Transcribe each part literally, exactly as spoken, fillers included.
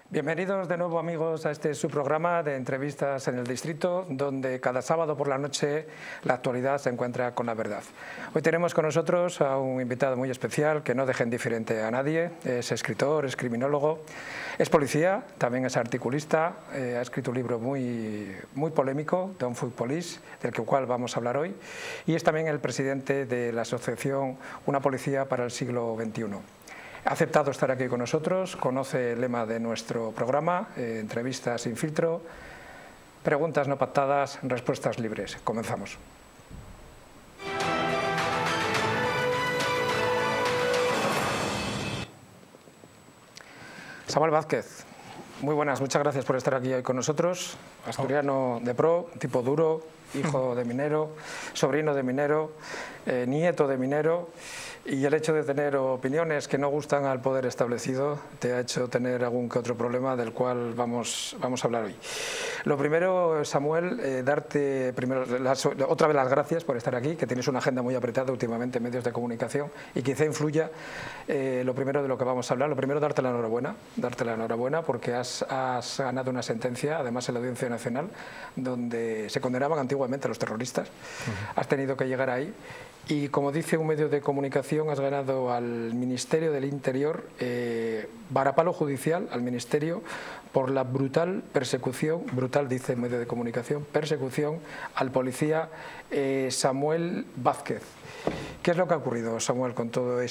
Bienvenidos de nuevo, amigos, a este su programa de entrevistas en el distrito, donde cada sábado por la noche la actualidad se encuentra con la verdad. Hoy tenemos con nosotros a un invitado muy especial que no deja indiferente a nadie. Es escritor, es criminólogo, es policía, también es articulista, eh, ha escrito un libro muy, muy polémico, Don't Fuck Police, del cual vamos a hablar hoy, y es también el presidente de la asociación Una Policía para el Siglo veintiuno. Ha aceptado estar aquí con nosotros, conoce el lema de nuestro programa, eh, entrevistas sin filtro, preguntas no pactadas, respuestas libres. Comenzamos. Samuel Vázquez, muy buenas, muchas gracias por estar aquí hoy con nosotros. Asturiano de pro, tipo duro, hijo de minero, sobrino de minero, eh, nieto de minero. Y el hecho de tener opiniones que no gustan al poder establecido te ha hecho tener algún que otro problema del cual vamos, vamos a hablar hoy. Lo primero, Samuel, eh, darte primero las, otra vez las gracias por estar aquí, que tienes una agenda muy apretada últimamente en medios de comunicación y quizá influya eh, lo primero de lo que vamos a hablar. Lo primero, darte la enhorabuena, darte la enhorabuena porque has, has ganado una sentencia, además en la Audiencia Nacional, donde se condenaban antiguamente a los terroristas. Uh-huh. Has tenido que llegar ahí. Y como dice un medio de comunicación, has ganado al Ministerio del Interior eh, varapalo judicial al Ministerio por la brutal persecución, brutal dice el medio de comunicación, persecución al policía eh, Samuel Vázquez. ¿Qué es lo que ha ocurrido, Samuel, con todo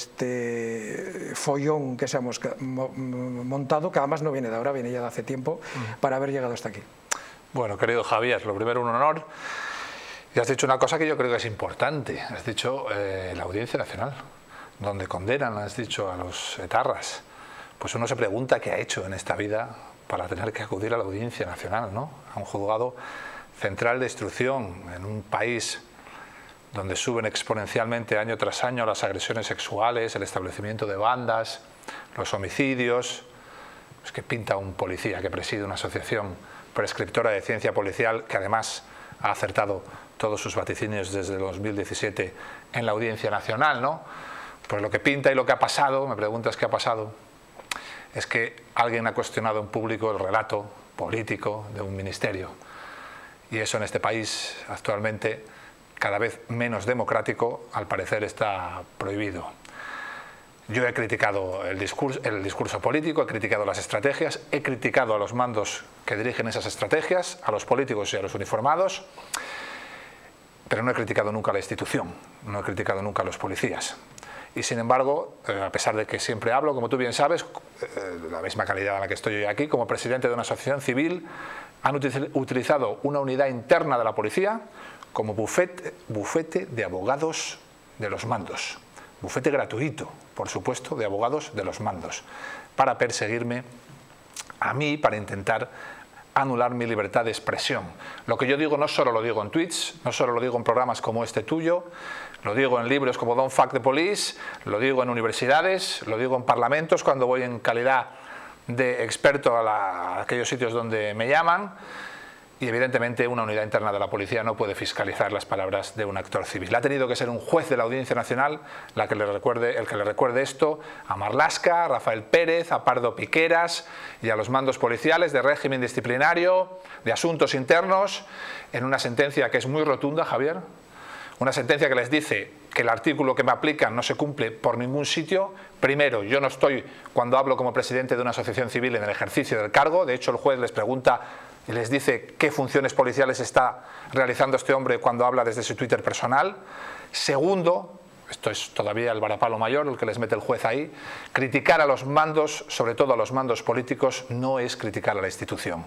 este follón que se ha montado, que además no viene de ahora, viene ya de hace tiempo, para haber llegado hasta aquí? Bueno, querido Javier, lo primero, un honor. Y has dicho una cosa que yo creo que es importante. Has dicho eh, la Audiencia Nacional, donde condenan, has dicho, a los etarras. Pues uno se pregunta qué ha hecho en esta vida para tener que acudir a la Audiencia Nacional, ¿no? A un juzgado central de instrucción en un país donde suben exponencialmente año tras año las agresiones sexuales, el establecimiento de bandas, los homicidios. Pues que pinta un policía que preside una asociación prescriptora de ciencia policial que además ha acertado todos sus vaticinios desde el dos mil diecisiete en la Audiencia Nacional, ¿no? Pues lo que pinta y lo que ha pasado, me preguntas qué ha pasado, es que alguien ha cuestionado en público el relato político de un ministerio. Y eso en este país actualmente, cada vez menos democrático, al parecer está prohibido. Yo he criticado el discurso, el discurso político, he criticado las estrategias, he criticado a los mandos que dirigen esas estrategias, a los políticos y a los uniformados, pero no he criticado nunca a la institución, no he criticado nunca a los policías. Y sin embargo, eh, a pesar de que siempre hablo, como tú bien sabes, eh, la misma calidad en la que estoy hoy aquí, como presidente de una asociación civil, han utilizado una unidad interna de la policía como bufete, bufete de abogados de los mandos. Bufete gratuito, por supuesto, de abogados de los mandos, para perseguirme a mí, para intentar anular mi libertad de expresión. Lo que yo digo no solo lo digo en tweets, no solo lo digo en programas como este tuyo, lo digo en libros como Don't Fuck the Police, lo digo en universidades, lo digo en parlamentos cuando voy en calidad de experto a, la, a aquellos sitios donde me llaman. Y evidentemente una unidad interna de la policía no puede fiscalizar las palabras de un actor civil. Ha tenido que ser un juez de la Audiencia Nacional la que le recuerde, el que le recuerde esto a Marlaska, a Rafael Pérez, a Pardo Piqueras y a los mandos policiales de régimen disciplinario, de asuntos internos, en una sentencia que es muy rotunda, Javier. Una sentencia que les dice que el artículo que me aplican no se cumple por ningún sitio. Primero, yo no estoy, cuando hablo como presidente de una asociación civil, en el ejercicio del cargo. De hecho, el juez les pregunta y les dice qué funciones policiales está realizando este hombre cuando habla desde su Twitter personal. Segundo, esto es todavía el varapalo mayor, el que les mete el juez ahí, criticar a los mandos, sobre todo a los mandos políticos, no es criticar a la institución.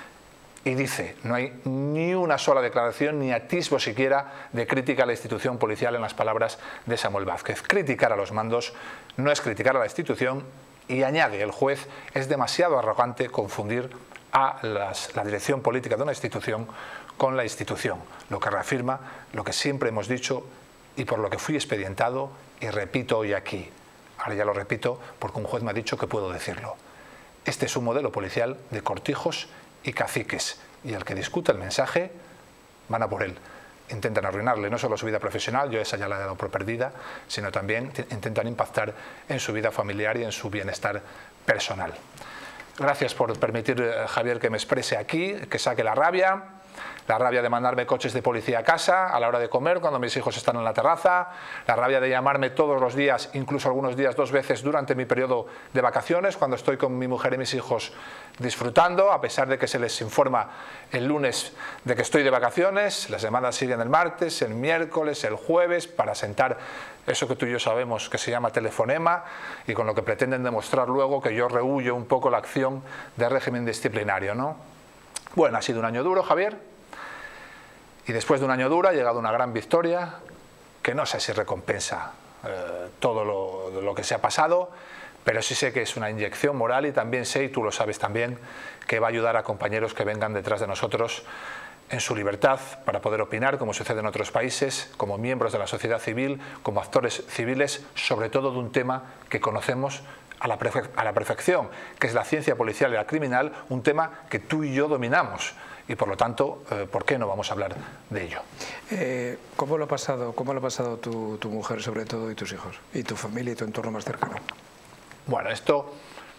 Y dice, no hay ni una sola declaración, ni atisbo siquiera de crítica a la institución policial en las palabras de Samuel Vázquez. Criticar a los mandos no es criticar a la institución, y añade el juez, es demasiado arrogante confundir a las, la dirección política de una institución con la institución, lo que reafirma lo que siempre hemos dicho y por lo que fui expedientado y repito hoy aquí. Ahora ya lo repito porque un juez me ha dicho que puedo decirlo. Este es un modelo policial de cortijos y caciques, y el que discuta el mensaje van a por él. Intentan arruinarle no solo su vida profesional, yo esa ya la he dado por perdida, sino también intentan impactar en su vida familiar y en su bienestar personal. Gracias por permitir, eh, Javier, que me exprese aquí, que saque la rabia. La rabia de mandarme coches de policía a casa a la hora de comer cuando mis hijos están en la terraza, la rabia de llamarme todos los días, incluso algunos días dos veces durante mi periodo de vacaciones, cuando estoy con mi mujer y mis hijos disfrutando, a pesar de que se les informa el lunes de que estoy de vacaciones. Las llamadas siguen el martes, el miércoles, el jueves, para sentar eso que tú y yo sabemos que se llama telefonema y con lo que pretenden demostrar luego que yo rehuyo un poco la acción de régimen disciplinario, ¿no? Bueno, ha sido un año duro, Javier. Y después de un año duro ha llegado una gran victoria que no sé si recompensa eh, todo lo, lo que se ha pasado, pero sí sé que es una inyección moral y también sé, y tú lo sabes también, que va a ayudar a compañeros que vengan detrás de nosotros en su libertad para poder opinar, como sucede en otros países, como miembros de la sociedad civil, como actores civiles, sobre todo de un tema que conocemos a la, a la perfección, que es la ciencia policial y la criminal, un tema que tú y yo dominamos. Y por lo tanto, eh, ¿por qué no vamos a hablar de ello? Eh, ¿Cómo lo ha pasado, cómo lo ha pasado tu, tu mujer, sobre todo, y tus hijos? Y tu familia y tu entorno más cercano. Bueno, esto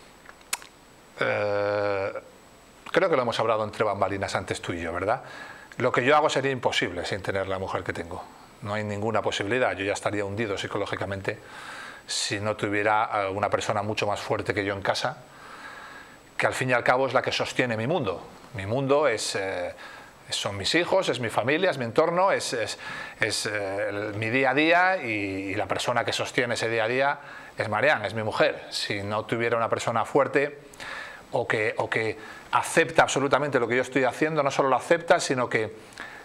eh, creo que lo hemos hablado entre bambalinas antes tú y yo, ¿verdad? Lo que yo hago sería imposible sin tener la mujer que tengo. No hay ninguna posibilidad. Yo ya estaría hundido psicológicamente si no tuviera una persona mucho más fuerte que yo en casa, que al fin y al cabo es la que sostiene mi mundo. Mi mundo es, eh, son mis hijos, es mi familia, es mi entorno, es, es, es eh, el, mi día a día, y, y la persona que sostiene ese día a día es Marianne, es mi mujer. Si no tuviera una persona fuerte o que, o que acepta absolutamente lo que yo estoy haciendo, no solo lo acepta, sino que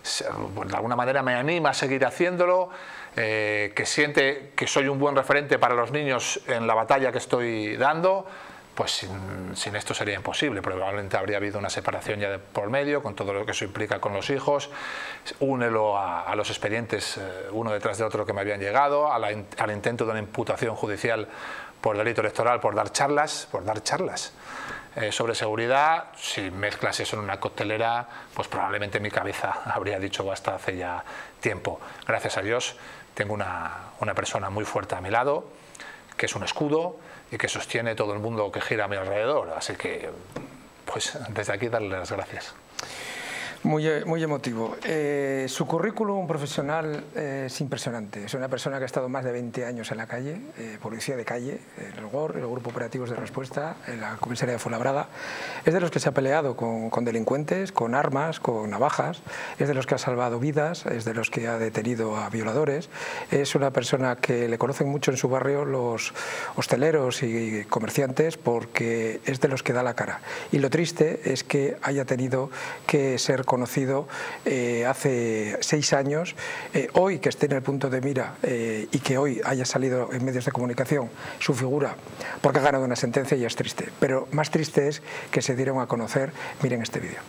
de alguna manera me anima a seguir haciéndolo, eh, que siente que soy un buen referente para los niños en la batalla que estoy dando, pues sin, sin esto sería imposible. Probablemente habría habido una separación ya de por medio, con todo lo que eso implica con los hijos. Únelo a, a los expedientes, eh, uno detrás de otro, que me habían llegado, a la, al intento de una imputación judicial por delito electoral, por dar charlas, por dar charlas eh, sobre seguridad. Si mezclas eso en una coctelera, pues probablemente mi cabeza habría dicho basta hace ya tiempo. Gracias a Dios tengo una, una persona muy fuerte a mi lado, que es un escudo y que sostiene todo el mundo que gira a mi alrededor. Así que, pues desde aquí darle las gracias. Muy, muy emotivo. Eh, su currículum profesional eh, es impresionante. Es una persona que ha estado más de veinte años en la calle, eh, policía de calle, en el G O R, el Grupo Operativos de Respuesta, en la comisaría de Fuenlabrada. Es de los que se ha peleado con, con delincuentes, con armas, con navajas. Es de los que ha salvado vidas, es de los que ha detenido a violadores. Es una persona que le conocen mucho en su barrio los hosteleros y comerciantes, porque es de los que da la cara. Y lo triste es que haya tenido que ser conocido eh, hace seis años, eh, hoy que esté en el punto de mira eh, y que hoy haya salido en medios de comunicación su figura porque ha ganado una sentencia, ya es triste. Pero más triste es que se dieron a conocer. Miren este vídeo.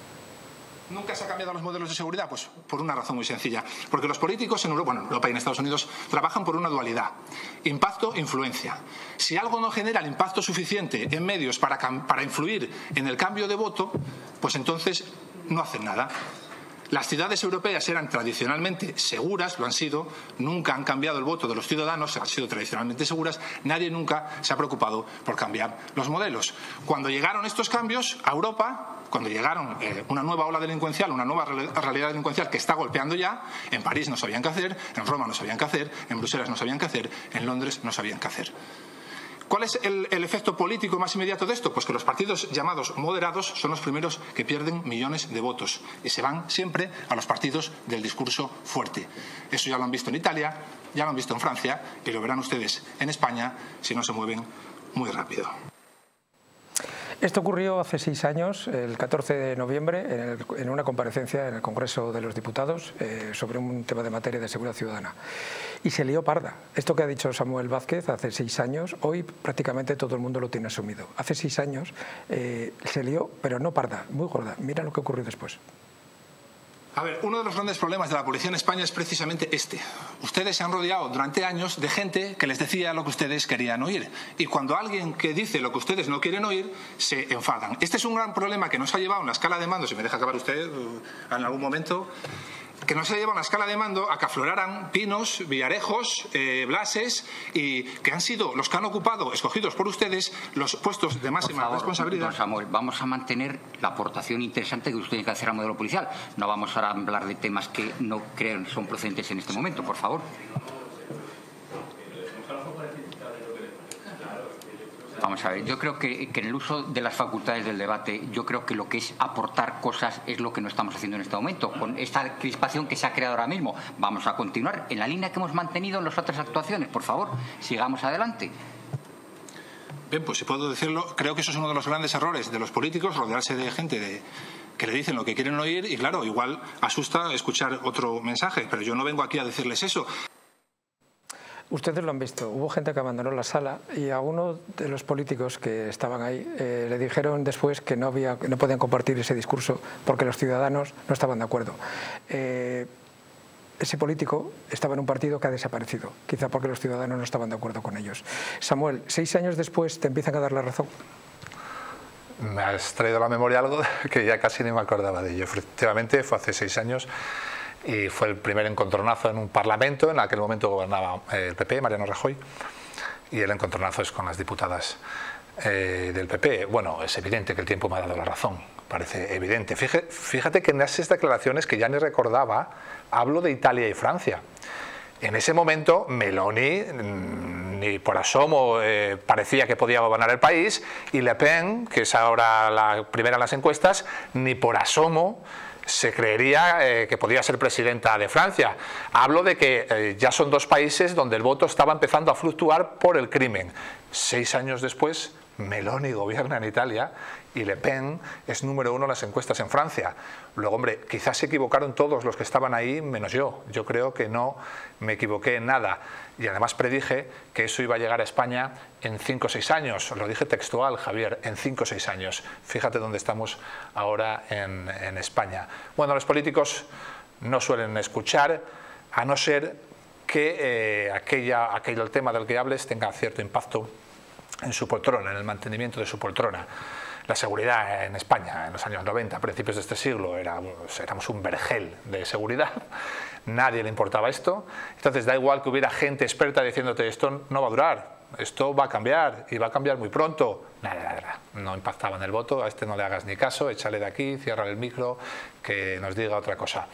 ¿Nunca se han cambiado los modelos de seguridad? Pues por una razón muy sencilla. Porque los políticos en Europa, bueno, en Europa y en Estados Unidos trabajan por una dualidad. Impacto, influencia. Si algo no genera el impacto suficiente en medios para, para influir en el cambio de voto, pues entonces no hacen nada. Las ciudades europeas eran tradicionalmente seguras, lo han sido, nunca han cambiado el voto de los ciudadanos, han sido tradicionalmente seguras, nadie nunca se ha preocupado por cambiar los modelos. Cuando llegaron estos cambios a Europa, cuando llegaron eh, una nueva ola delincuencial, una nueva realidad delincuencial que está golpeando ya, en París no sabían qué hacer, en Roma no sabían qué hacer, en Bruselas no sabían qué hacer, en Londres no sabían qué hacer. ¿Cuál es el, el efecto político más inmediato de esto? Pues que los partidos llamados moderados son los primeros que pierden millones de votos y se van siempre a los partidos del discurso fuerte. Eso ya lo han visto en Italia, ya lo han visto en Francia y lo verán ustedes en España si no se mueven muy rápido. Esto ocurrió hace seis años, el catorce de noviembre, en, el, en una comparecencia en el Congreso de los Diputados eh, sobre un tema de materia de seguridad ciudadana. Y se lió parda. Esto que ha dicho Samuel Vázquez hace seis años, hoy prácticamente todo el mundo lo tiene asumido. Hace seis años eh, se lió, pero no parda, muy gorda. Mira lo que ocurrió después. A ver, uno de los grandes problemas de la policía en España es precisamente este. Ustedes se han rodeado durante años de gente que les decía lo que ustedes querían oír. Y cuando alguien que dice lo que ustedes no quieren oír, se enfadan. Este es un gran problema que nos ha llevado en la escala de mando, si me deja acabar usted en algún momento, que no se llevan la escala de mando a que afloraran Pinos, Villarejos, eh, Blases, y que han sido los que han ocupado, escogidos por ustedes, los puestos de máxima por favor, responsabilidad. Don Samuel, vamos a mantener la aportación interesante que usted tiene que hacer al modelo policial. No vamos a hablar de temas que no creen son procedentes en este momento, por favor. Vamos a ver, yo creo que, que en el uso de las facultades del debate, yo creo que lo que es aportar cosas es lo que no estamos haciendo en este momento. Con esta crispación que se ha creado ahora mismo, vamos a continuar en la línea que hemos mantenido en las otras actuaciones. Por favor, sigamos adelante. Bien, pues si puedo decirlo, creo que eso es uno de los grandes errores de los políticos, rodearse de gente de, que le dicen lo que quieren oír, y claro, igual asusta escuchar otro mensaje, pero yo no vengo aquí a decirles eso. Ustedes lo han visto, hubo gente que abandonó la sala y a uno de los políticos que estaban ahí eh, le dijeron después que no, había, no podían compartir ese discurso porque los ciudadanos no estaban de acuerdo. Eh, ese político estaba en un partido que ha desaparecido, quizá porque los ciudadanos no estaban de acuerdo con ellos. Samuel, seis años después te empiezan a dar la razón. Me has traído a la memoria algo que ya casi ni me acordaba de ello. Efectivamente, fue hace seis años y fue el primer encontronazo en un parlamento. En aquel momento gobernaba el P P, Mariano Rajoy, y el encontronazo es con las diputadas eh, del P P. Bueno, es evidente que el tiempo me ha dado la razón, parece evidente. Fíjate, fíjate que en esas declaraciones que ya ni recordaba, hablo de Italia y Francia. En ese momento Meloni ni por asomo eh, parecía que podía gobernar el país, y Le Pen, que es ahora la primera en las encuestas, ni por asomo se creería eh, que podía ser presidenta de Francia. Hablo de que eh, ya son dos países donde el voto estaba empezando a fluctuar por el crimen. Seis años después, Meloni gobierna en Italia y Le Pen es número uno en las encuestas en Francia. Luego, hombre, quizás se equivocaron todos los que estaban ahí, menos yo. Yo creo que no me equivoqué en nada. Y además predije que eso iba a llegar a España en cinco o seis años. Lo dije textual, Javier, en cinco o seis años. Fíjate dónde estamos ahora en, en España. Bueno, los políticos no suelen escuchar, a no ser que eh, aquella, aquello, el tema del que hables tenga cierto impacto en su poltrona, en el mantenimiento de su poltrona. La seguridad en España en los años noventa, a principios de este siglo, era, éramos un vergel de seguridad. Nadie le importaba esto. Entonces da igual que hubiera gente experta diciéndote esto no va a durar, esto va a cambiar y va a cambiar muy pronto. Nada, nada, nada. No impactaba en el voto. A este no le hagas ni caso, échale de aquí, cierra el micro, que nos diga otra cosa.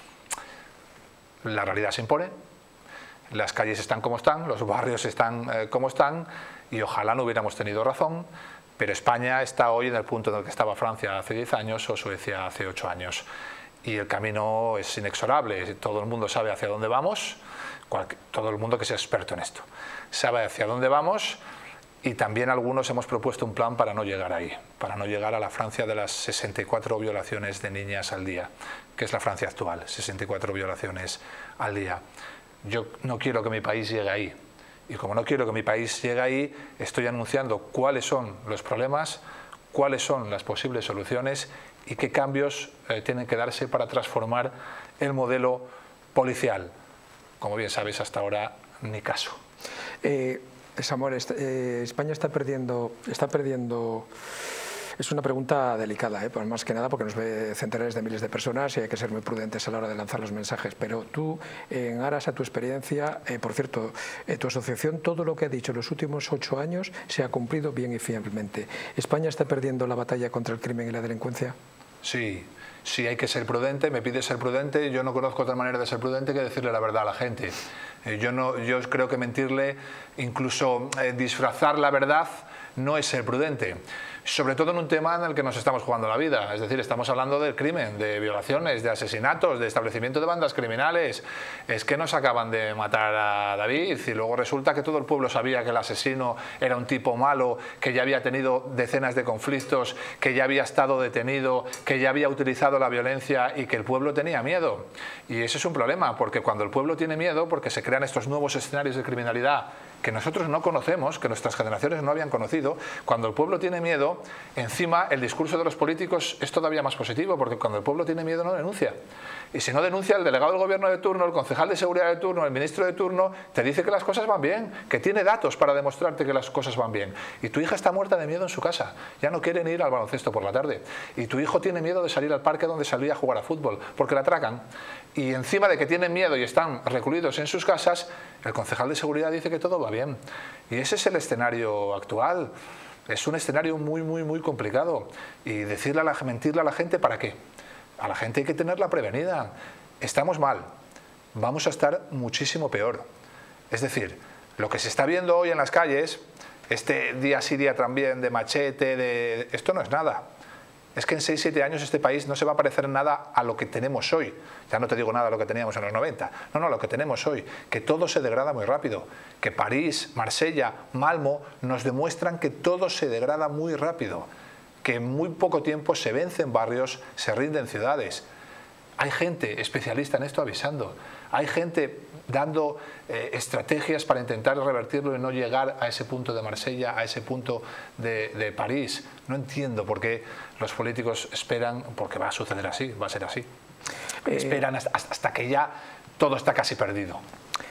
La realidad se impone. Las calles están como están, los barrios están eh, como están, y ojalá no hubiéramos tenido razón. Pero España está hoy en el punto en el que estaba Francia hace diez años o Suecia hace ocho años. Y el camino es inexorable. Todo el mundo sabe hacia dónde vamos, todo el mundo que sea experto en esto sabe hacia dónde vamos, y también algunos hemos propuesto un plan para no llegar ahí, para no llegar a la Francia de las sesenta y cuatro violaciones de niñas al día, que es la Francia actual, sesenta y cuatro violaciones al día. Yo no quiero que mi país llegue ahí. Y como no quiero que mi país llegue ahí, estoy anunciando cuáles son los problemas, cuáles son las posibles soluciones y qué cambios eh, tienen que darse para transformar el modelo policial. Como bien sabes, hasta ahora ni caso. Eh, Samuel, eh, España está perdiendo, está perdiendo... Es una pregunta delicada, ¿eh? Pues más que nada porque nos ve centenares de miles de personas y hay que ser muy prudentes a la hora de lanzar los mensajes. Pero tú, en aras a tu experiencia, eh, por cierto, eh, tu asociación, todo lo que ha dicho en los últimos ocho años se ha cumplido bien y fielmente. ¿España está perdiendo la batalla contra el crimen y la delincuencia? Sí, sí, hay que ser prudente. Me pide ser prudente. Yo no conozco otra manera de ser prudente que decirle la verdad a la gente. Eh, yo, no, yo creo que mentirle, incluso eh, disfrazar la verdad, no es ser prudente. Sobre todo en un tema en el que nos estamos jugando la vida, es decir, estamos hablando del crimen, de violaciones, de asesinatos, de establecimiento de bandas criminales. Es que nos acaban de matar a David y luego resulta que todo el pueblo sabía que el asesino era un tipo malo, que ya había tenido decenas de conflictos, que ya había estado detenido, que ya había utilizado la violencia y que el pueblo tenía miedo. Y eso es un problema, porque cuando el pueblo tiene miedo, porque se crean estos nuevos escenarios de criminalidad que nosotros no conocemos, que nuestras generaciones no habían conocido, cuando el pueblo tiene miedo, encima el discurso de los políticos es todavía más positivo, porque cuando el pueblo tiene miedo no denuncia. Y si no denuncia, el delegado del gobierno de turno, el concejal de seguridad de turno, el ministro de turno, te dice que las cosas van bien, que tiene datos para demostrarte que las cosas van bien. Y tu hija está muerta de miedo en su casa, ya no quiere ni ir al baloncesto por la tarde. Y tu hijo tiene miedo de salir al parque donde salía a jugar a fútbol, porque la atracan. Y encima de que tienen miedo y están recluidos en sus casas, el concejal de seguridad dice que todo va bien. Y ese es el escenario actual. Es un escenario muy, muy, muy complicado. Y decirle a la, mentirle a la gente, ¿para qué? A la gente hay que tenerla prevenida. Estamos mal, vamos a estar muchísimo peor. Es decir, lo que se está viendo hoy en las calles, este día sí día también de machete, de... esto no es nada. Es que en seis siete años este país no se va a parecer nada a lo que tenemos hoy. Ya no te digo nada de lo que teníamos en los noventa. No, no, lo que tenemos hoy. Que todo se degrada muy rápido. Que París, Marsella, Malmo nos demuestran que todo se degrada muy rápido. Que en muy poco tiempo se vencen barrios, se rinden ciudades. Hay gente especialista en esto avisando. Hay gente dando eh, estrategias para intentar revertirlo y no llegar a ese punto de Marsella, a ese punto de, de París. No entiendo por qué los políticos esperan, porque va a suceder así, va a ser así. Eh, esperan hasta, hasta que ya todo está casi perdido.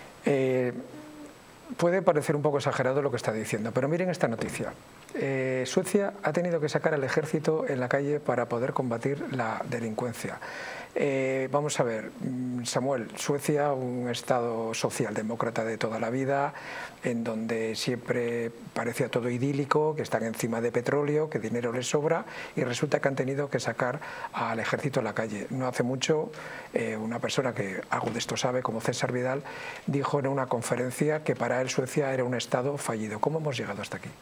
Eh, puede parecer un poco exagerado lo que está diciendo, pero miren esta noticia. Eh, Suecia ha tenido que sacar al ejército en la calle para poder combatir la delincuencia. Eh, vamos a ver, Samuel, Suecia, un estado socialdemócrata de toda la vida, en donde siempre parecía todo idílico, que están encima de petróleo, que dinero les sobra, y resulta que han tenido que sacar al ejército a la calle. No hace mucho, eh, una persona que algo de esto sabe, como César Vidal, dijo en una conferencia que para él Suecia era un estado fallido. ¿Cómo hemos llegado hasta aquí?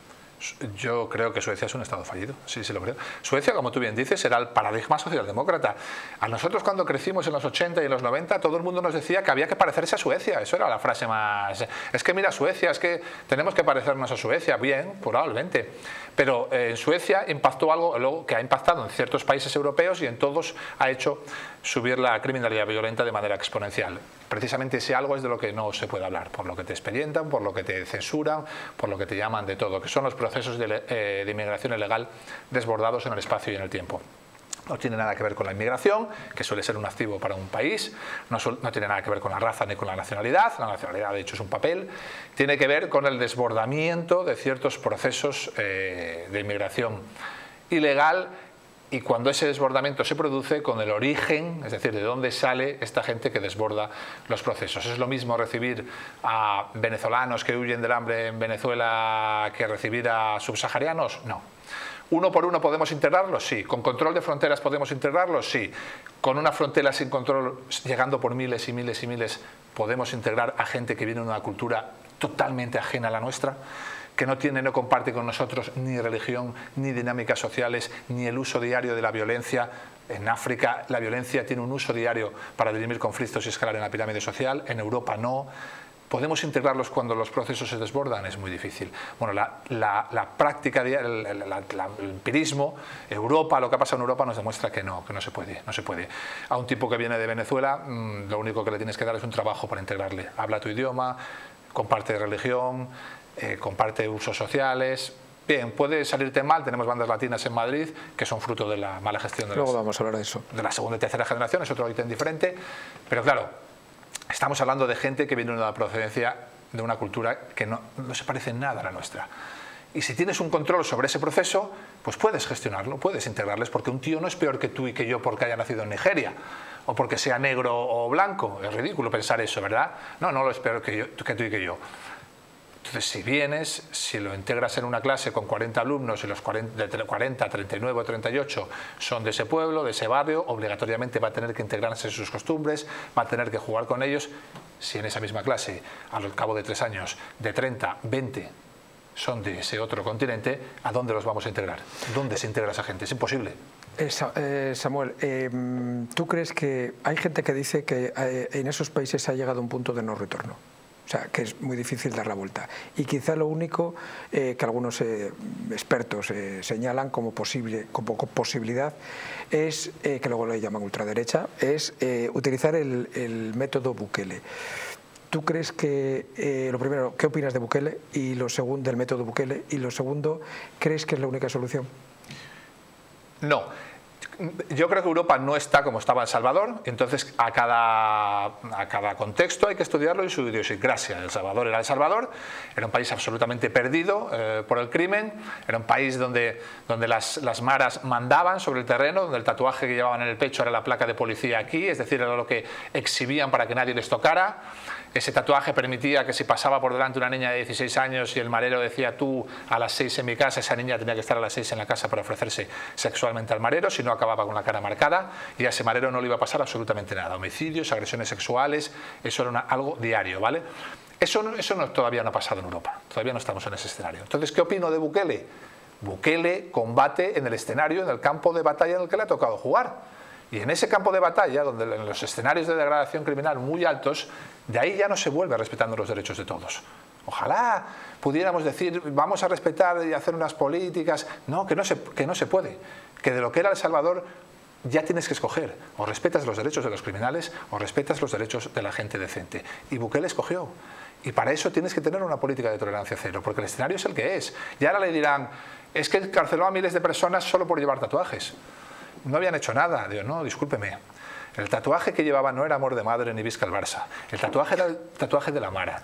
Yo creo que Suecia es un estado fallido, sí, sí lo creo. Suecia, como tú bien dices, era el paradigma socialdemócrata. A nosotros cuando crecimos en los ochenta y en los noventa, todo el mundo nos decía que había que parecerse a Suecia. Eso era la frase más... Es que mira Suecia, es que tenemos que parecernos a Suecia. Bien, probablemente. Pero eh, en Suecia impactó algo luego que ha impactado en ciertos países europeos y en todos ha hecho subir la criminalidad violenta de manera exponencial. Precisamente ese algo es de lo que no se puede hablar, por lo que te expedientan, por lo que te censuran, por lo que te llaman de todo, que son los procesos de, eh, de inmigración ilegal desbordados en el espacio y en el tiempo. No tiene nada que ver con la inmigración, que suele ser un activo para un país, no, no tiene nada que ver con la raza ni con la nacionalidad, la nacionalidad de hecho es un papel, tiene que ver con el desbordamiento de ciertos procesos eh, de inmigración ilegal. Y cuando ese desbordamiento se produce, con el origen, es decir, de dónde sale esta gente que desborda los procesos. ¿Es lo mismo recibir a venezolanos que huyen del hambre en Venezuela que recibir a subsaharianos? No. ¿Uno por uno podemos integrarlos? Sí. ¿Con control de fronteras podemos integrarlos? Sí. ¿Con una frontera sin control, llegando por miles y miles y miles, podemos integrar a gente que viene de una cultura totalmente ajena a la nuestra? Que no tiene, no comparte con nosotros ni religión, ni dinámicas sociales, ni el uso diario de la violencia. En África la violencia tiene un uso diario para dirimir conflictos y escalar en la pirámide social, en Europa no. ¿Podemos integrarlos cuando los procesos se desbordan? Es muy difícil. Bueno, la, la, la práctica, el, la, la, el empirismo, Europa, lo que ha pasado en Europa nos demuestra que no, que no se puede, no se puede. A un tipo que viene de Venezuela, mmm, lo único que le tienes que dar es un trabajo para integrarle. Habla tu idioma, comparte religión, Eh, comparte usos sociales. Bien, puede salirte mal, tenemos bandas latinas en Madrid que son fruto de la mala gestión de, Luego las, vamos a hablar de eso. de la segunda y tercera generación, es otro ítem diferente, pero claro, estamos hablando de gente que viene de una procedencia, de una cultura que no, no se parece en nada a la nuestra. Y si tienes un control sobre ese proceso, pues puedes gestionarlo, puedes integrarles, porque un tío no es peor que tú y que yo porque haya nacido en Nigeria, o porque sea negro o blanco. Es ridículo pensar eso, ¿verdad? No, no lo es peor que, yo, que tú y que yo. Entonces, si vienes, si lo integras en una clase con cuarenta alumnos y los cuarenta, de cuarenta, treinta y nueve o treinta y ocho son de ese pueblo, de ese barrio, obligatoriamente va a tener que integrarse en sus costumbres, va a tener que jugar con ellos. Si en esa misma clase, al cabo de tres años, de treinta, veinte son de ese otro continente, ¿a dónde los vamos a integrar? ¿Dónde se integra esa gente? Es imposible. Eh, Samuel, eh, ¿tú crees que hay gente que dice que eh, en esos países ha llegado un punto de no retorno? O sea, que es muy difícil dar la vuelta. Y quizá lo único eh, que algunos eh, expertos eh, señalan como, posible, como posibilidad es, eh, que luego le llaman ultraderecha, es eh, utilizar el, el método Bukele. ¿Tú crees que, eh, lo primero, qué opinas de Bukele? Y lo segundo, del método Bukele. Y lo segundo, ¿crees que es la única solución? No. Yo creo que Europa no está como estaba El Salvador, entonces a cada, a cada contexto hay que estudiarlo y su idiosincrasia. El Salvador era El Salvador, era un país absolutamente perdido eh, por el crimen, era un país donde, donde las, las maras mandaban sobre el terreno, donde el tatuaje que llevaban en el pecho era la placa de policía aquí, es decir, era lo que exhibían para que nadie les tocara. Ese tatuaje permitía que si pasaba por delante una niña de dieciséis años y el marero decía tú a las seis en mi casa, esa niña tenía que estar a las seis en la casa para ofrecerse sexualmente al marero, si no acababa con la cara marcada y a ese marero no le iba a pasar absolutamente nada. Homicidios, agresiones sexuales, eso era una, algo diario, ¿vale? Eso, no, eso no, todavía no ha pasado en Europa, todavía no estamos en ese escenario. Entonces, ¿qué opino de Bukele? Bukele combate en el escenario, en el campo de batalla en el que le ha tocado jugar. Y en ese campo de batalla, donde en los escenarios de degradación criminal muy altos, de ahí ya no se vuelve respetando los derechos de todos. Ojalá pudiéramos decir, vamos a respetar y hacer unas políticas. No, que no se, que no se puede. Que de lo que era El Salvador ya tienes que escoger. O respetas los derechos de los criminales o respetas los derechos de la gente decente. Y Bukele escogió. Y para eso tienes que tener una política de tolerancia cero, porque el escenario es el que es. Y ahora le dirán, es que encarceló a miles de personas solo por llevar tatuajes. No habían hecho nada. Digo, no, discúlpeme. El tatuaje que llevaba no era amor de madre ni Visca el Barça. El tatuaje era el tatuaje de la Mara,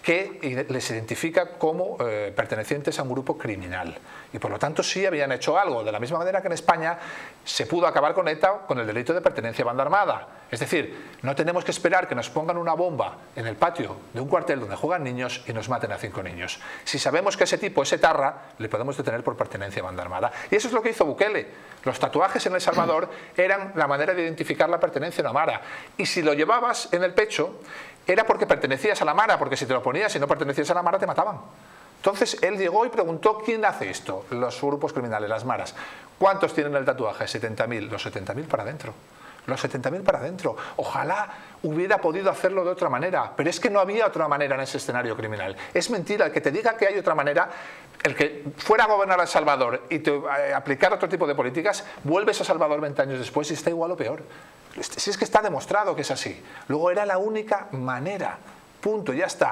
que les identifica como eh, pertenecientes a un grupo criminal. Y por lo tanto sí habían hecho algo, de la misma manera que en España se pudo acabar con ETA con el delito de pertenencia a banda armada. Es decir, no tenemos que esperar que nos pongan una bomba en el patio de un cuartel donde juegan niños y nos maten a cinco niños. Si sabemos que ese tipo es etarra, le podemos detener por pertenencia a banda armada. Y eso es lo que hizo Bukele. Los tatuajes en El Salvador eran la manera de identificar la pertenencia a una Mara. Y si lo llevabas en el pecho, era porque pertenecías a la Mara, porque si te lo ponías y no pertenecías a la Mara te mataban. Entonces él llegó y preguntó quién hace esto, los grupos criminales, las Maras. ¿Cuántos tienen el tatuaje? setenta mil. Los setenta mil para adentro. Los setenta mil para adentro. Ojalá hubiera podido hacerlo de otra manera, pero es que no había otra manera en ese escenario criminal. Es mentira, el que te diga que hay otra manera, el que fuera a gobernar a El Salvador y te, eh, aplicar otro tipo de políticas, vuelves a Salvador veinte años después y está igual o peor. Si es que está demostrado que es así. Luego era la única manera. Punto, ya está.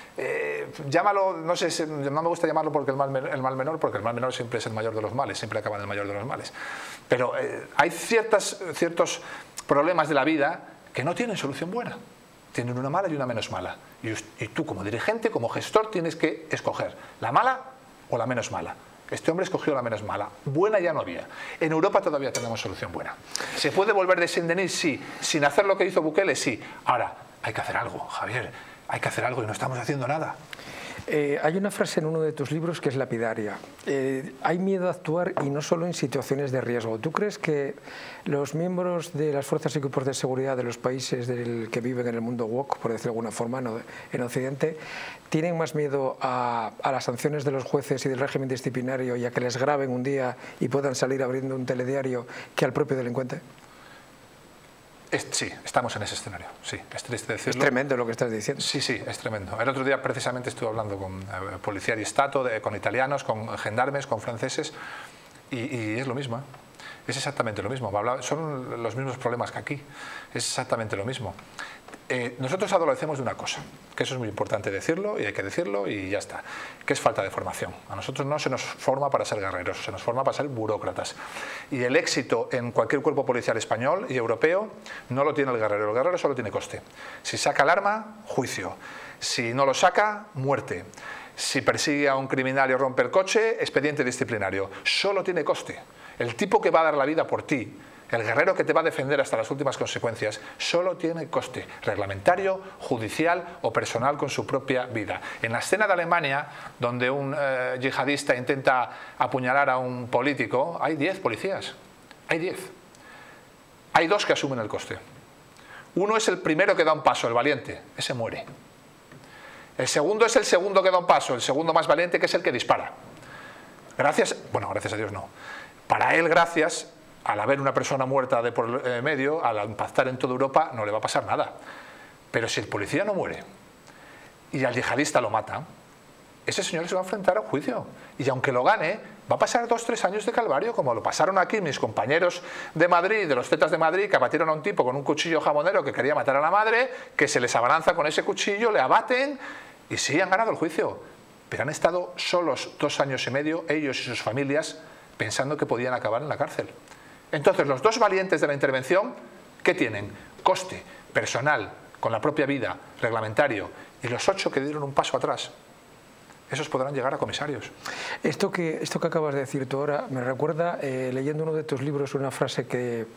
Eh, llámalo, no sé, no me gusta llamarlo porque el mal, el mal menor, porque el mal menor siempre es el mayor de los males, siempre acaba en el mayor de los males. Pero eh, hay ciertas, ciertos problemas de la vida que no tienen solución buena. Tienen una mala y una menos mala. Y, y tú como dirigente, como gestor, tienes que escoger la mala o la menos mala. Este hombre escogió la menos mala. Buena ya no había. En Europa todavía tenemos solución buena. ¿Se puede volver de Saint-Denis? Sí. Sin hacer lo que hizo Bukele, sí. Ahora, hay que hacer algo, Javier. Hay que hacer algo y no estamos haciendo nada. Eh, hay una frase en uno de tus libros que es lapidaria. Eh, hay miedo a actuar y no solo en situaciones de riesgo. ¿Tú crees que los miembros de las fuerzas y cuerpos de seguridad de los países del que viven en el mundo woke, por decirlo de alguna forma, no, en Occidente, tienen más miedo a, a las sanciones de los jueces y del régimen disciplinario y a que les graben un día y puedan salir abriendo un telediario que al propio delincuente? Es, sí, estamos en ese escenario, sí, es triste decirlo. Es tremendo lo que estás diciendo. Sí, sí, es tremendo. El otro día precisamente estuve hablando con eh, policía y Estado, de, con italianos, con gendarmes, con franceses, y, y es lo mismo, ¿eh? Es exactamente lo mismo. Son los mismos problemas que aquí, es exactamente lo mismo. Eh, nosotros adolecemos de una cosa, que eso es muy importante decirlo y hay que decirlo y ya está, que es falta de formación. A nosotros no se nos forma para ser guerreros, se nos forma para ser burócratas. Y el éxito en cualquier cuerpo policial español y europeo no lo tiene el guerrero, el guerrero solo tiene coste. Si saca el arma, juicio. Si no lo saca, muerte. Si persigue a un criminal y rompe el coche, expediente disciplinario. Solo tiene coste. El tipo que va a dar la vida por ti, el guerrero que te va a defender hasta las últimas consecuencias, solo tiene coste reglamentario, judicial o personal con su propia vida. En la escena de Alemania, donde un eh, yihadista intenta apuñalar a un político, hay diez policías. Hay diez. Hay dos que asumen el coste. Uno es el primero que da un paso, el valiente. Ese muere. El segundo es el segundo que da un paso, el segundo más valiente, que es el que dispara. Gracias, bueno, gracias a Dios no. Para él, gracias, al haber una persona muerta de por eh, medio, al impactar en toda Europa, no le va a pasar nada. Pero si el policía no muere y al yihadista lo mata, ese señor se va a enfrentar a un juicio. Y aunque lo gane, va a pasar dos, tres años de calvario, como lo pasaron aquí mis compañeros de Madrid, de los Zetas de Madrid, que abatieron a un tipo con un cuchillo jamonero que quería matar a la madre, que se les abalanza con ese cuchillo, le abaten y sí han ganado el juicio. Pero han estado solos dos años y medio, ellos y sus familias, pensando que podían acabar en la cárcel. Entonces, los dos valientes de la intervención, ¿qué tienen? Coste personal, con la propia vida, reglamentario, y los ocho que dieron un paso atrás. Esos podrán llegar a comisarios. Esto que, esto que acabas de decir tú ahora me recuerda, eh, leyendo uno de tus libros, una frase que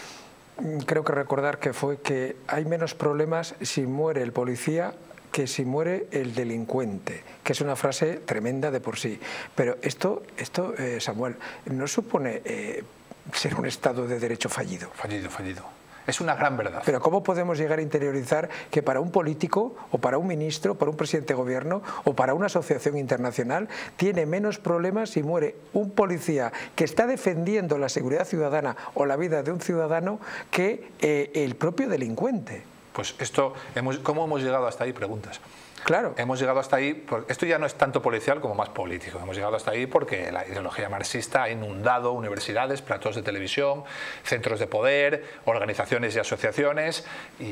creo que recordar que fue que hay menos problemas si muere el policía que si muere el delincuente, que es una frase tremenda de por sí. Pero esto, esto eh, Samuel, ¿no supone eh, ser un Estado de Derecho fallido? Fallido, fallido. Es una gran verdad. Pero ¿cómo podemos llegar a interiorizar que para un político o para un ministro, para un presidente de gobierno o para una asociación internacional tiene menos problemas si muere un policía que está defendiendo la seguridad ciudadana o la vida de un ciudadano que eh, el propio delincuente? Pues esto, hemos, ¿cómo hemos llegado hasta ahí? Preguntas. Claro. Hemos llegado hasta ahí, esto ya no es tanto policial como más político, hemos llegado hasta ahí porque la ideología marxista ha inundado universidades, platos de televisión, centros de poder, organizaciones y asociaciones,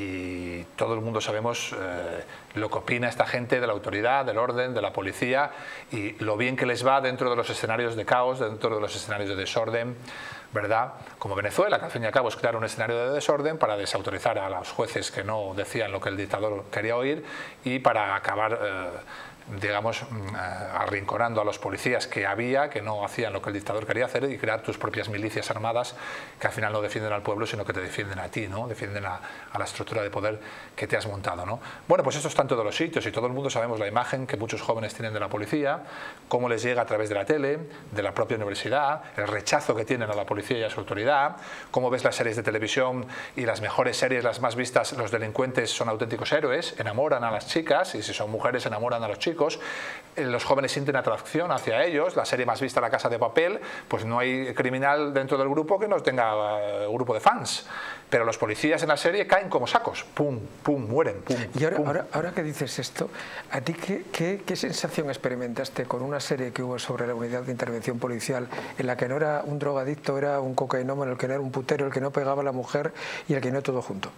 y todo el mundo sabemos eh, lo que opina esta gente de la autoridad, del orden, de la policía, y lo bien que les va dentro de los escenarios de caos, dentro de los escenarios de desorden, ¿verdad? Como Venezuela, que al fin y al cabo es crear un escenario de desorden para desautorizar a los jueces que no decían lo que el dictador quería oír y para acabar, eh, digamos, arrinconando a los policías que había, que no hacían lo que el dictador quería hacer, y crear tus propias milicias armadas que al final no defienden al pueblo, sino que te defienden a ti, ¿no? Defienden a, a la estructura de poder que te has montado, ¿no? Bueno, pues esto está en todos los sitios y todo el mundo sabemos la imagen que muchos jóvenes tienen de la policía, cómo les llega a través de la tele, de la propia universidad, el rechazo que tienen a la policía y a su autoridad, cómo ves las series de televisión y las mejores series, las más vistas, los delincuentes son auténticos héroes, enamoran a las chicas y si son mujeres enamoran a los chicos. Los jóvenes sienten atracción hacia ellos, la serie más vista, La Casa de Papel, pues no hay criminal dentro del grupo que no tenga uh, grupo de fans, pero los policías en la serie caen como sacos, pum, pum, mueren, pum. Y ahora, pum. ahora, ahora que dices esto, ¿a ti qué, qué, qué sensación experimentaste con una serie que hubo sobre la unidad de intervención policial en la que no era un drogadicto, era un cocainómano, el que no era un putero, el que no pegaba a la mujer y el que no todo junto?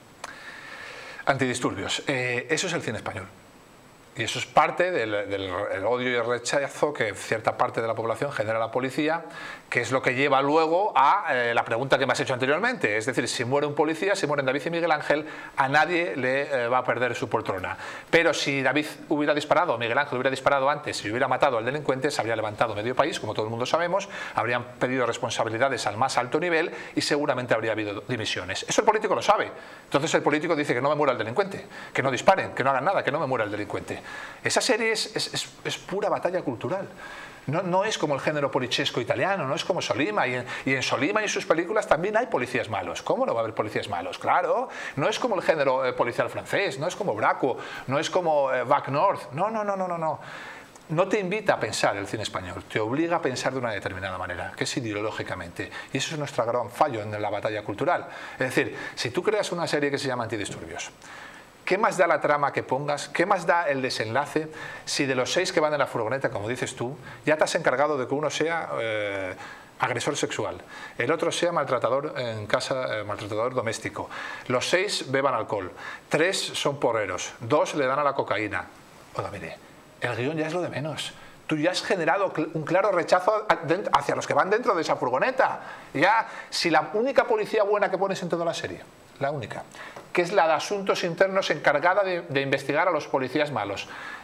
Antidisturbios, eh, eso es el cine español. Y eso es parte del, del el odio y el rechazo que cierta parte de la población genera a la policía, que es lo que lleva luego a eh, la pregunta que me has hecho anteriormente. Es decir, si muere un policía, si mueren David y Miguel Ángel, a nadie le eh, va a perder su poltrona. Pero si David hubiera disparado, o Miguel Ángel hubiera disparado antes y hubiera matado al delincuente, se habría levantado medio país, como todo el mundo sabemos, habrían pedido responsabilidades al más alto nivel y seguramente habría habido dimisiones. Eso el político lo sabe. Entonces el político dice que no me muera el delincuente, que no disparen, que no hagan nada, que no me muera el delincuente. Esa serie es, es, es, es pura batalla cultural. No, no es como el género polichesco italiano, no es como Solima. Y en, y en Solima y en sus películas también hay policías malos. ¿Cómo no va a haber policías malos? Claro. No es como el género eh, policial francés, no es como Braco, no es como eh, Back North. No, no, no, no, no, no. No te invita a pensar el cine español, te obliga a pensar de una determinada manera, que es ideológicamente. Y eso es nuestro gran fallo en la batalla cultural. Es decir, si tú creas una serie que se llama Antidisturbios, ¿qué más da la trama que pongas? ¿Qué más da el desenlace si de los seis que van en la furgoneta, como dices tú, ya te has encargado de que uno sea eh, agresor sexual, el otro sea maltratador en casa, eh, maltratador doméstico, los seis beban alcohol, tres son porreros, dos le dan a la cocaína? Oiga, mire, el guión ya es lo de menos. Tú ya has generado un claro rechazo hacia los que van dentro de esa furgoneta. Ya, si la única policía buena que pones en toda la serie, la única, que es la de asuntos internos encargada de, de investigar a los policías malos,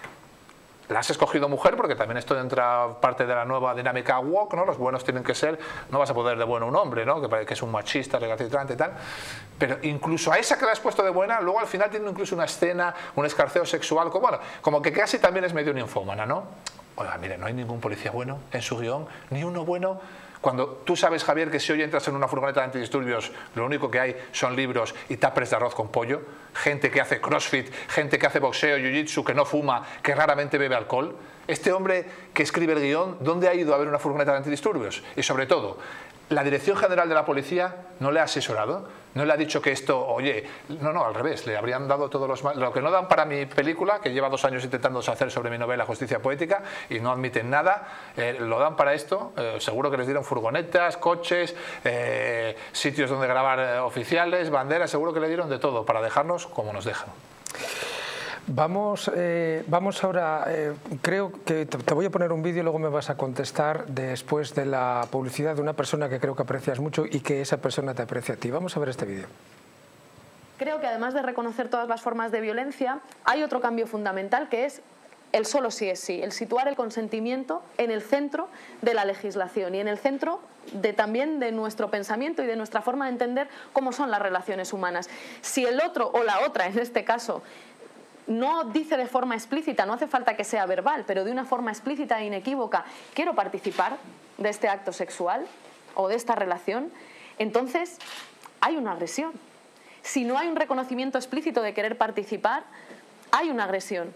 la has escogido mujer porque también esto entra parte de la nueva dinámica woke, ¿no? Los buenos tienen que ser, no vas a poder de bueno un hombre, ¿no? Que, que es un machista, recalcitrante y tal, pero incluso a esa que la has puesto de buena, luego al final tiene incluso una escena, un escarceo sexual, como, bueno, como que casi también es medio ninfómana, ¿no? Oiga, mire, no hay ningún policía bueno en su guión, ni uno bueno. Cuando tú sabes, Javier, que si hoy entras en una furgoneta de antidisturbios, lo único que hay son libros y tapers de arroz con pollo, gente que hace crossfit, gente que hace boxeo, jiu-jitsu, que no fuma, que raramente bebe alcohol. Este hombre que escribe el guión, ¿dónde ha ido a ver una furgoneta de antidisturbios? Y sobre todo, ¿la Dirección General de la Policía no le ha asesorado? ¿No le ha dicho que esto, oye, no, no, al revés, le habrían dado todos los... Lo que no dan para mi película, que lleva dos años intentando hacer sobre mi novela Justicia Poética y no admiten nada, eh, lo dan para esto, eh, seguro que les dieron furgonetas, coches, eh, sitios donde grabar eh, oficiales, banderas, seguro que le dieron de todo para dejarnos como nos dejan. Vamos, eh, vamos ahora, eh, creo que te, te voy a poner un vídeo y luego me vas a contestar después de la publicidad de una persona que creo que aprecias mucho y que esa persona te aprecia a ti. Vamos a ver este vídeo. Creo que además de reconocer todas las formas de violencia, hay otro cambio fundamental que es el solo sí es sí, el situar el consentimiento en el centro de la legislación y en el centro de, también de nuestro pensamiento y de nuestra forma de entender cómo son las relaciones humanas. Si el otro o la otra, en este caso, no dice de forma explícita, no hace falta que sea verbal, pero de una forma explícita e inequívoca, quiero participar de este acto sexual o de esta relación, entonces hay una agresión. Si no hay un reconocimiento explícito de querer participar, hay una agresión.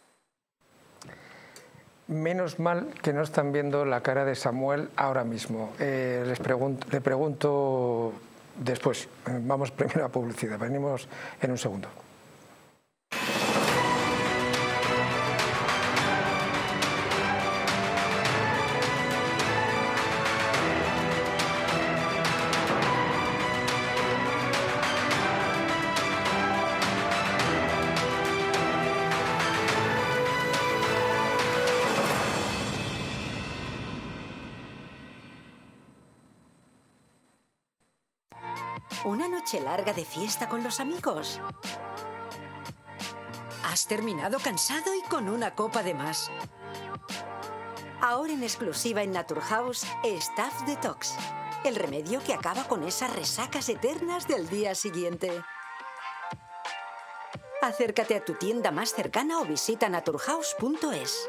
Menos mal que no están viendo la cara de Samuel ahora mismo. Eh, les pregunto, le pregunto después. Vamos primero a publicidad. Venimos en un segundo. ¿Una noche larga de fiesta con los amigos? ¿Has terminado cansado y con una copa de más? Ahora en exclusiva en Naturhaus, Staff Detox. El remedio que acaba con esas resacas eternas del día siguiente. Acércate a tu tienda más cercana o visita naturhaus punto es.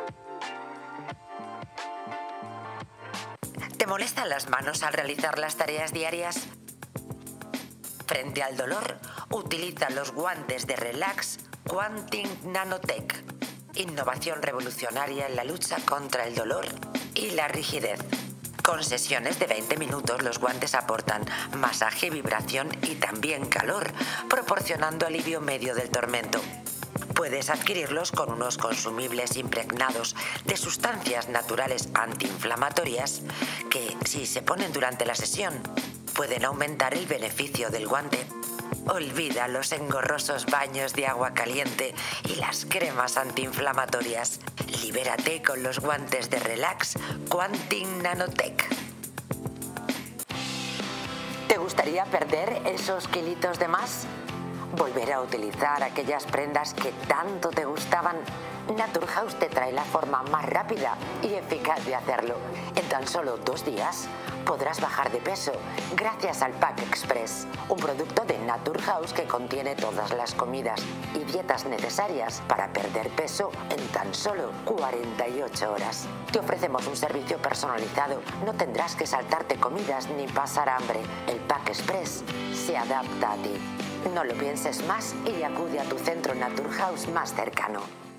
¿Te molestan las manos al realizar las tareas diarias? Frente al dolor, utiliza los guantes de Relax Quantum Nanotech. Innovación revolucionaria en la lucha contra el dolor y la rigidez. Con sesiones de veinte minutos, los guantes aportan masaje, vibración y también calor, proporcionando alivio en medio del tormento. Puedes adquirirlos con unos consumibles impregnados de sustancias naturales antiinflamatorias que, si se ponen durante la sesión, pueden aumentar el beneficio del guante. Olvida los engorrosos baños de agua caliente y las cremas antiinflamatorias. Libérate con los guantes de Relax Quantum Nanotech. ¿Te gustaría perder esos kilitos de más? ¿Volver a utilizar aquellas prendas que tanto te gustaban? Naturhaus te trae la forma más rápida y eficaz de hacerlo. En tan solo dos días podrás bajar de peso gracias al Pack Express, un producto de Naturhaus que contiene todas las comidas y dietas necesarias para perder peso en tan solo cuarenta y ocho horas. Te ofrecemos un servicio personalizado, no tendrás que saltarte comidas ni pasar hambre. El Pack Express se adapta a ti. No lo pienses más y acude a tu centro Naturhaus más cercano.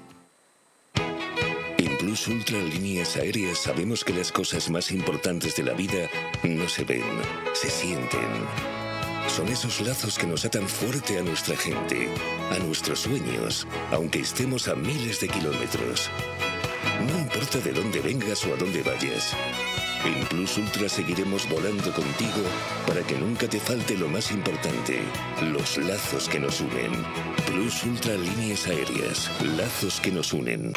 En Plus Ultra Líneas Aéreas sabemos que las cosas más importantes de la vida no se ven, se sienten. Son esos lazos que nos atan fuerte a nuestra gente, a nuestros sueños, aunque estemos a miles de kilómetros. No importa de dónde vengas o a dónde vayas. En Plus Ultra seguiremos volando contigo para que nunca te falte lo más importante, los lazos que nos unen. Plus Ultra Líneas Aéreas, lazos que nos unen.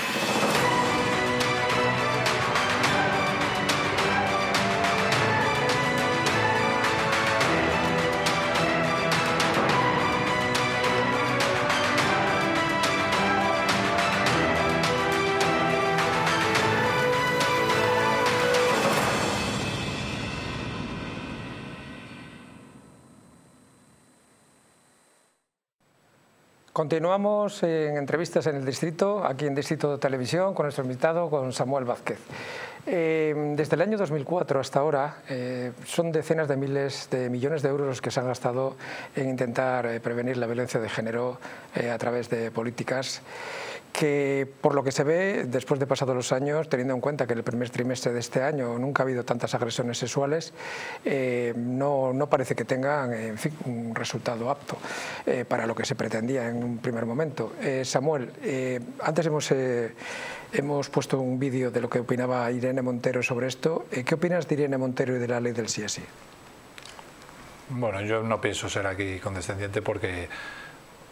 Continuamos en entrevistas en el Distrito, aquí en Distrito de Televisión, con nuestro invitado, con Samuel Vázquez. Eh, desde el año dos mil cuatro hasta ahora eh, son decenas de miles de millones de euros los que se han gastado en intentar eh, prevenir la violencia de género eh, a través de políticas que, por lo que se ve, después de pasados los años, teniendo en cuenta que en el primer trimestre de este año nunca ha habido tantas agresiones sexuales, eh, no, no parece que tengan, en fin, un resultado apto eh, para lo que se pretendía en un primer momento. Eh, Samuel, eh, antes hemos, eh, hemos puesto un vídeo de lo que opinaba Irene Montero sobre esto. Eh, ¿Qué opinas de Irene Montero y de la ley del sí es sí? Bueno, yo no pienso ser aquí condescendiente porque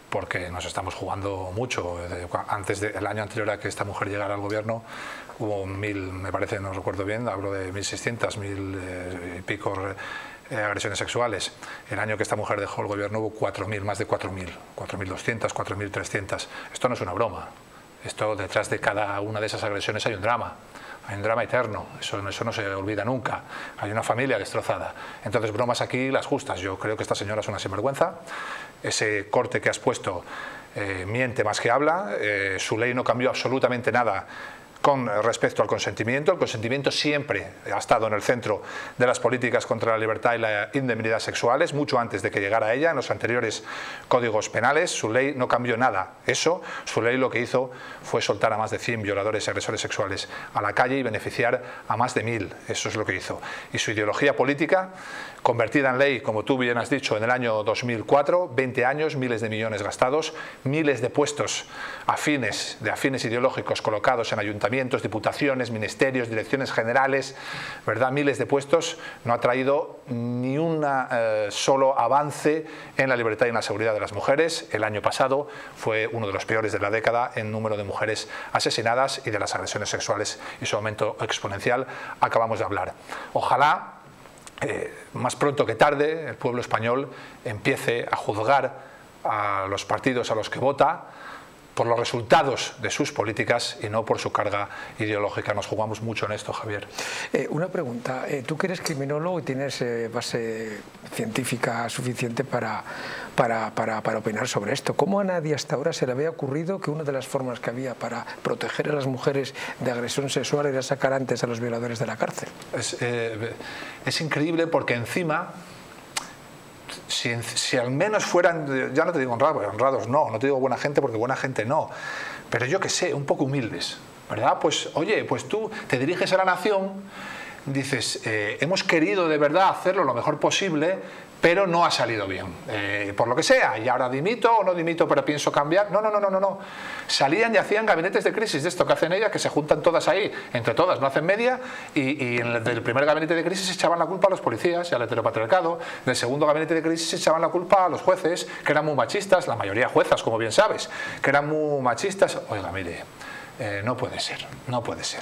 porque nos estamos jugando mucho. Antes del año anterior a que esta mujer llegara al gobierno hubo mil, me parece, no recuerdo bien, hablo de mil seiscientas, mil eh, y pico eh, agresiones sexuales. El año que esta mujer dejó el gobierno hubo cuatro mil, más de cuatro mil, cuatro mil doscientas, cuatro mil trescientas. Esto no es una broma. Esto, detrás de cada una de esas agresiones hay un drama. Hay un drama eterno, eso, eso no se olvida nunca. Hay una familia destrozada. Entonces, bromas aquí las justas. Yo creo que esta señora es una sinvergüenza. Ese corte que has puesto eh, miente más que habla. Eh, su ley no cambió absolutamente nada con respecto al consentimiento. El consentimiento siempre ha estado en el centro de las políticas contra la libertad y la indemnidad sexuales, mucho antes de que llegara ella, en los anteriores códigos penales. Su ley no cambió nada. Eso, su ley lo que hizo fue soltar a más de cien violadores y agresores sexuales a la calle y beneficiar a más de mil. Eso es lo que hizo. Y su ideología política, convertida en ley, como tú bien has dicho, en el año dos mil cuatro, veinte años, miles de millones gastados, miles de puestos afines, de afines ideológicos colocados en ayuntamientos, diputaciones, ministerios, direcciones generales, ¿verdad? Miles de puestos, no ha traído ni un eh, solo avance en la libertad y en la seguridad de las mujeres. El año pasado fue uno de los peores de la década en número de mujeres asesinadas y de las agresiones sexuales y su aumento exponencial acabamos de hablar. Ojalá Eh, más pronto que tarde el pueblo español empiece a juzgar a los partidos a los que vota por los resultados de sus políticas y no por su carga ideológica. Nos jugamos mucho en esto, Javier. Eh, una pregunta. Eh, tú que eres criminólogo y tienes eh, base científica suficiente para, para, para, para opinar sobre esto, ¿cómo a nadie hasta ahora se le había ocurrido que una de las formas que había para proteger a las mujeres de agresión sexual era sacar antes a los violadores de la cárcel? Es, eh, es increíble porque encima... Si, si al menos fueran, ya no te digo honrados, honrados no, no te digo buena gente porque buena gente no, pero yo que sé, un poco humildes, ¿verdad? Pues oye, pues tú te diriges a la nación, dices, eh, hemos querido de verdad hacerlo lo mejor posible, pero no ha salido bien, eh, por lo que sea, y ahora dimito o no dimito, pero pienso cambiar. No, no, no, no, no, no. Salían y hacían gabinetes de crisis, de esto que hacen ellas, que se juntan todas ahí, entre todas, no hacen media, y, y en el del primer gabinete de crisis echaban la culpa a los policías y al heteropatriarcado, del segundo gabinete de crisis echaban la culpa a los jueces, que eran muy machistas, la mayoría juezas, como bien sabes, que eran muy machistas. Oiga, mire, eh, no puede ser, no puede ser.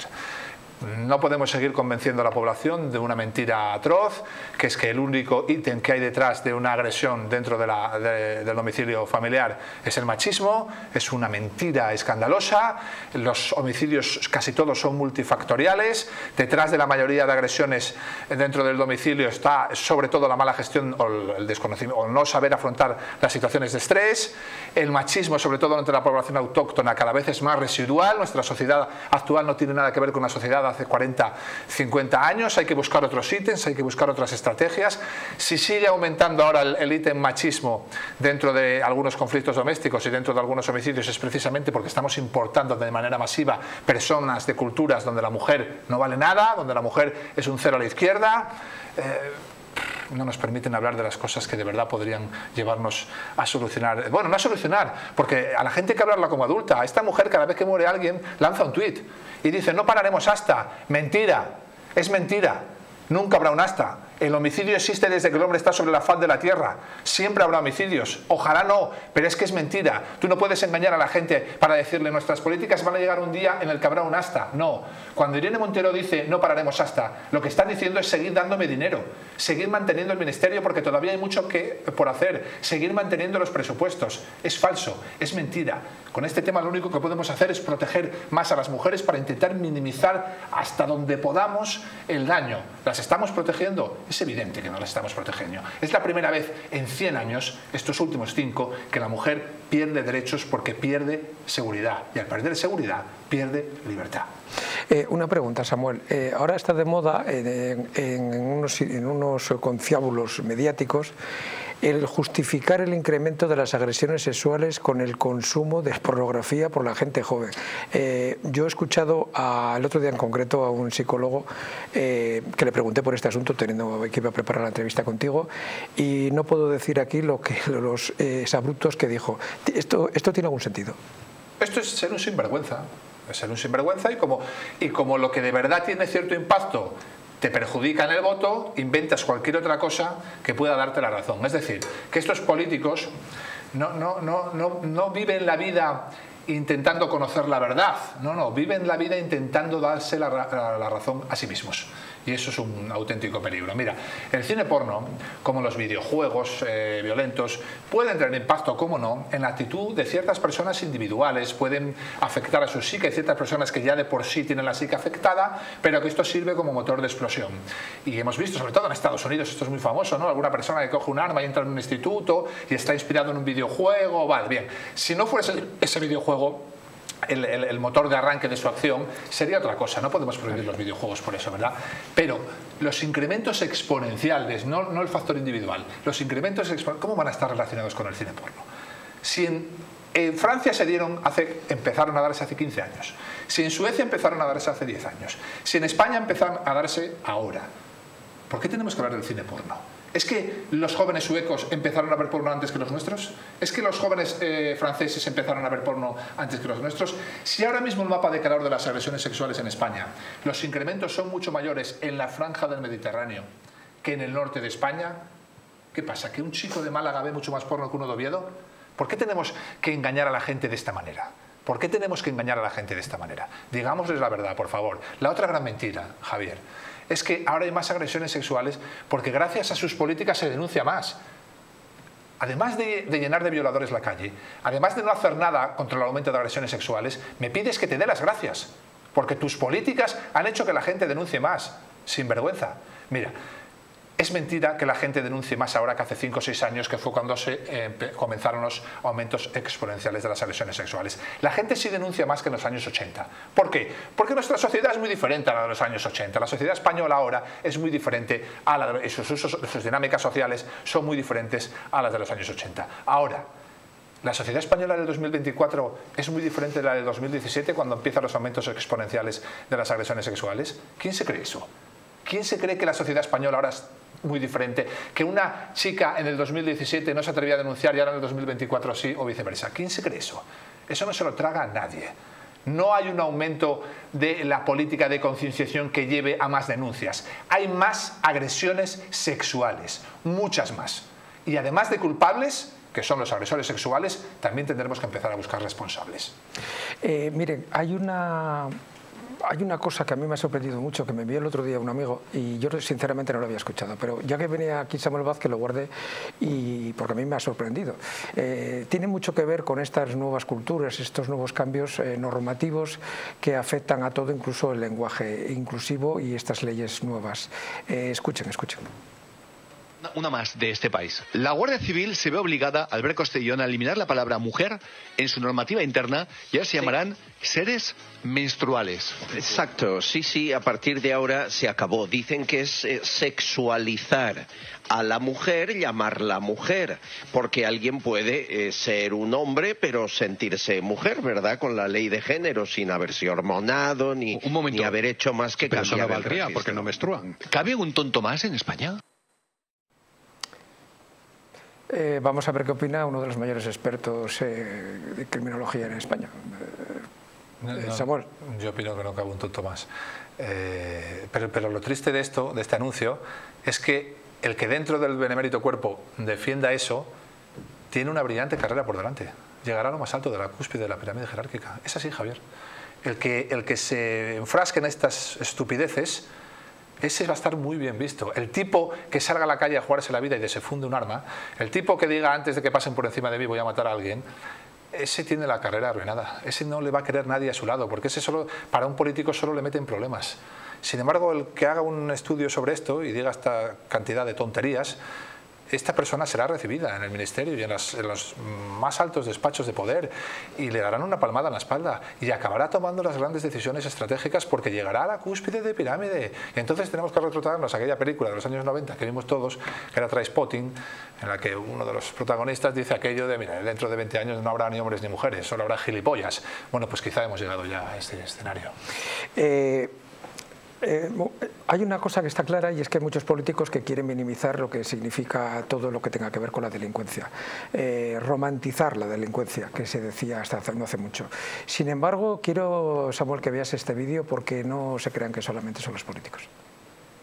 No podemos seguir convenciendo a la población de una mentira atroz, que es que el único ítem que hay detrás de una agresión dentro de la, de, del domicilio familiar es el machismo. Es una mentira escandalosa. Los homicidios casi todos son multifactoriales. Detrás de la mayoría de agresiones dentro del domicilio está sobre todo la mala gestión o el desconocimiento o no saber afrontar las situaciones de estrés. El machismo, sobre todo entre la población autóctona, cada vez es más residual. Nuestra sociedad actual no tiene nada que ver con una sociedad hace cuarenta, cincuenta años. Hay que buscar otros ítems, hay que buscar otras estrategias. Si sigue aumentando ahora el, el ítem machismo dentro de algunos conflictos domésticos y dentro de algunos homicidios, es precisamente porque estamos importando de manera masiva personas de culturas donde la mujer no vale nada, donde la mujer es un cero a la izquierda. Eh, no nos permiten hablar de las cosas que de verdad podrían llevarnos a solucionar, bueno, no a solucionar, porque a la gente hay que hablarla como adulta. A esta mujer, cada vez que muere alguien, lanza un tuit y dice, no pararemos hasta. Mentira, es mentira, nunca habrá un hasta. El homicidio existe desde que el hombre está sobre la faz de la tierra. Siempre habrá homicidios. Ojalá no, pero es que es mentira. Tú no puedes engañar a la gente para decirle nuestras políticas van a llegar un día en el que habrá un hasta. No. Cuando Irene Montero dice no pararemos hasta, lo que están diciendo es seguir dándome dinero, seguir manteniendo el ministerio porque todavía hay mucho que por hacer, seguir manteniendo los presupuestos. Es falso, es mentira. Con este tema lo único que podemos hacer es proteger más a las mujeres para intentar minimizar hasta donde podamos el daño. ¿Las estamos protegiendo? Es evidente que no las estamos protegiendo. Es la primera vez en cien años, estos últimos cinco, que la mujer pierde derechos porque pierde seguridad. Y al perder seguridad, pierde libertad. Eh, una pregunta, Samuel. Eh, ahora está de moda en, en, en, unos, en unos conciliábulos mediáticos el justificar el incremento de las agresiones sexuales con el consumo de pornografía por la gente joven. Eh, yo he escuchado a, el otro día en concreto a un psicólogo eh, que le pregunté por este asunto, teniendo que iba a preparar la entrevista contigo, y no puedo decir aquí lo que los eh, abruptos que dijo. ¿Esto, ¿Esto tiene algún sentido? Esto es ser un sinvergüenza. Es ser un sinvergüenza y como, y como lo que de verdad tiene cierto impacto te perjudica en el voto, inventas cualquier otra cosa que pueda darte la razón. Es decir, que estos políticos no, no, no, no, no viven la vida intentando conocer la verdad, no, no, viven la vida intentando darse la, la, la razón a sí mismos. Y eso es un auténtico peligro. Mira, el cine porno, como los videojuegos eh, violentos, pueden tener impacto, cómo no, en la actitud de ciertas personas individuales, pueden afectar a su psique, ciertas personas que ya de por sí tienen la psique afectada, pero que esto sirve como motor de explosión. Y hemos visto, sobre todo en Estados Unidos, esto es muy famoso, ¿no? Alguna persona que coge un arma y entra en un instituto y está inspirado en un videojuego, vale, bien. Si no fuese ese videojuego El, el, el motor de arranque de su acción, sería otra cosa. No podemos prohibir los videojuegos por eso, ¿verdad? Pero los incrementos exponenciales, no, no el factor individual, los incrementos exponenciales, ¿cómo van a estar relacionados con el cine porno? Si en, en Francia se dieron hace, empezaron a darse hace quince años, si en Suecia empezaron a darse hace diez años, si en España empezaron a darse ahora, ¿por qué tenemos que hablar del cine porno? ¿Es que los jóvenes suecos empezaron a ver porno antes que los nuestros? ¿Es que los jóvenes eh, franceses empezaron a ver porno antes que los nuestros? Si ahora mismo el mapa de calor de las agresiones sexuales en España, los incrementos son mucho mayores en la franja del Mediterráneo que en el norte de España, ¿qué pasa? ¿Que un chico de Málaga ve mucho más porno que uno de Oviedo? ¿Por qué tenemos que engañar a la gente de esta manera? ¿Por qué tenemos que engañar a la gente de esta manera? Digámosles la verdad, por favor. La otra gran mentira, Javier, es que ahora hay más agresiones sexuales porque gracias a sus políticas se denuncia más. Además de, de llenar de violadores la calle, además de no hacer nada contra el aumento de agresiones sexuales, me pides que te dé las gracias, porque tus políticas han hecho que la gente denuncie más, sin vergüenza. Mira, es mentira que la gente denuncie más ahora que hace cinco o seis años, que fue cuando se eh, comenzaron los aumentos exponenciales de las agresiones sexuales. La gente sí denuncia más que en los años ochenta. ¿Por qué? Porque nuestra sociedad es muy diferente a la de los años ochenta. La sociedad española ahora es muy diferente a la de, y sus, usos, sus dinámicas sociales son muy diferentes a las de los años ochenta. Ahora, ¿la sociedad española del dos mil veinticuatro es muy diferente de la del dos mil diecisiete, cuando empiezan los aumentos exponenciales de las agresiones sexuales? ¿Quién se cree eso? ¿Quién se cree que la sociedad española ahora es muy diferente? Que una chica en el dos mil diecisiete no se atrevía a denunciar y ahora en el dos mil veinticuatro sí, o viceversa. ¿Quién se cree eso? Eso no se lo traga a nadie. No hay un aumento de la política de concienciación que lleve a más denuncias. Hay más agresiones sexuales, muchas más. Y además de culpables, que son los agresores sexuales, también tendremos que empezar a buscar responsables. Eh, miren, hay una... Hay una cosa que a mí me ha sorprendido mucho, que me envió el otro día un amigo y yo sinceramente no lo había escuchado, pero ya que venía aquí Samuel Vázquez lo guardé y porque a mí me ha sorprendido. Eh, tiene mucho que ver con estas nuevas culturas, estos nuevos cambios eh, normativos que afectan a todo, incluso el lenguaje inclusivo y estas leyes nuevas. Eh, escuchen, escuchen. Una más de este país. La Guardia Civil se ve obligada, Albert Costellón, a eliminar la palabra mujer en su normativa interna y ahora se llamarán seres menstruales. Exacto, sí, sí, a partir de ahora se acabó. Dicen que es eh, sexualizar a la mujer, llamarla mujer, porque alguien puede eh, ser un hombre pero sentirse mujer, ¿verdad? Con la ley de género, sin haberse hormonado ni, un momento, ni haber hecho más que pero cambiar eso no valdría el porque no menstruan. ¿Cabe un tonto más en España? Eh, vamos a ver qué opina uno de los mayores expertos eh, de criminología en España. Eh, no, no, Samuel. Yo opino que no cabe un tonto más. Eh, pero, pero lo triste de esto, de este anuncio, es que el que dentro del benemérito cuerpo defienda eso, tiene una brillante carrera por delante. Llegará a lo más alto de la cúspide de la pirámide jerárquica. Es así, Javier. El que, el que se enfrasque en estas estupideces, ese va a estar muy bien visto. El tipo que salga a la calle a jugarse la vida y de se funde un arma, el tipo que diga antes de que pasen por encima de mí voy a matar a alguien, ese tiene la carrera arruinada. Ese no le va a querer nadie a su lado, porque ese solo, para un político solo le meten problemas. Sin embargo, el que haga un estudio sobre esto y diga esta cantidad de tonterías, esta persona será recibida en el ministerio y en, las, en los más altos despachos de poder y le darán una palmada en la espalda y acabará tomando las grandes decisiones estratégicas porque llegará a la cúspide de pirámide. Y entonces tenemos que retrotraernos a aquella película de los años noventa que vimos todos, que era Trainspotting, en la que uno de los protagonistas dice aquello de, mira, dentro de veinte años no habrá ni hombres ni mujeres, solo habrá gilipollas. Bueno, pues quizá hemos llegado ya a este escenario. Eh... Eh, hay una cosa que está clara y es que hay muchos políticos que quieren minimizar lo que significa todo lo que tenga que ver con la delincuencia, eh, romantizar la delincuencia, que se decía hasta hace, no hace mucho. Sin embargo, quiero, Samuel, que veas este vídeo porque no se crean que solamente son los políticos.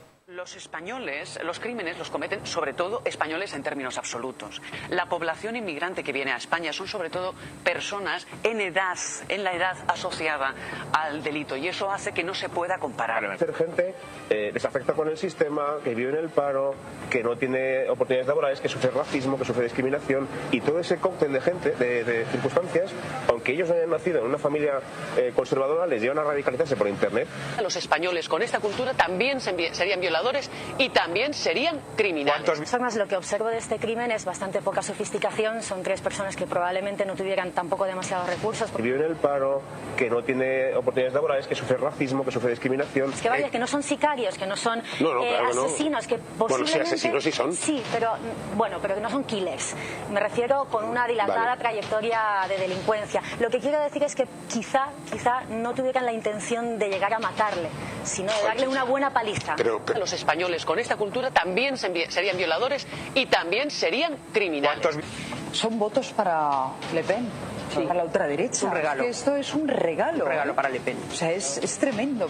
Los españoles, los crímenes los cometen sobre todo españoles en términos absolutos. La población inmigrante que viene a España son sobre todo personas en edad, en la edad asociada al delito, y eso hace que no se pueda comparar. Ser gente eh, les afecta con el sistema, que vive en el paro, que no tiene oportunidades laborales, que sufre racismo, que sufre discriminación, y todo ese cóctel de gente, de, de circunstancias, aunque ellos hayan nacido en una familia eh, conservadora, les llevan a radicalizarse por internet. Los españoles con esta cultura también serían violadores y también serían criminales. De todas formas, lo que observo de este crimen es bastante poca sofisticación. Son tres personas que probablemente no tuvieran tampoco demasiados recursos. Que vive en el paro, que no tiene oportunidades laborales, que sufre racismo, que sufre discriminación. Es que vaya, que no son sicarios, que no son no, no, eh, claro asesinos, que Bueno, posiblemente... sí, asesinos sí son. Sí, pero bueno, pero que no son killers. Me refiero con una dilatada Vale. trayectoria de delincuencia. Lo que quiero decir es que quizá, quizá no tuvieran la intención de llegar a matarle, sino de darle una buena paliza. Pero, pero... Los españoles con esta cultura también serían violadores y también serían criminales. Son votos para Le Pen, sí, para la ultraderecha. Un regalo. Es que esto es un regalo. Un regalo ¿eh? para Le Pen. O sea, es, es tremendo.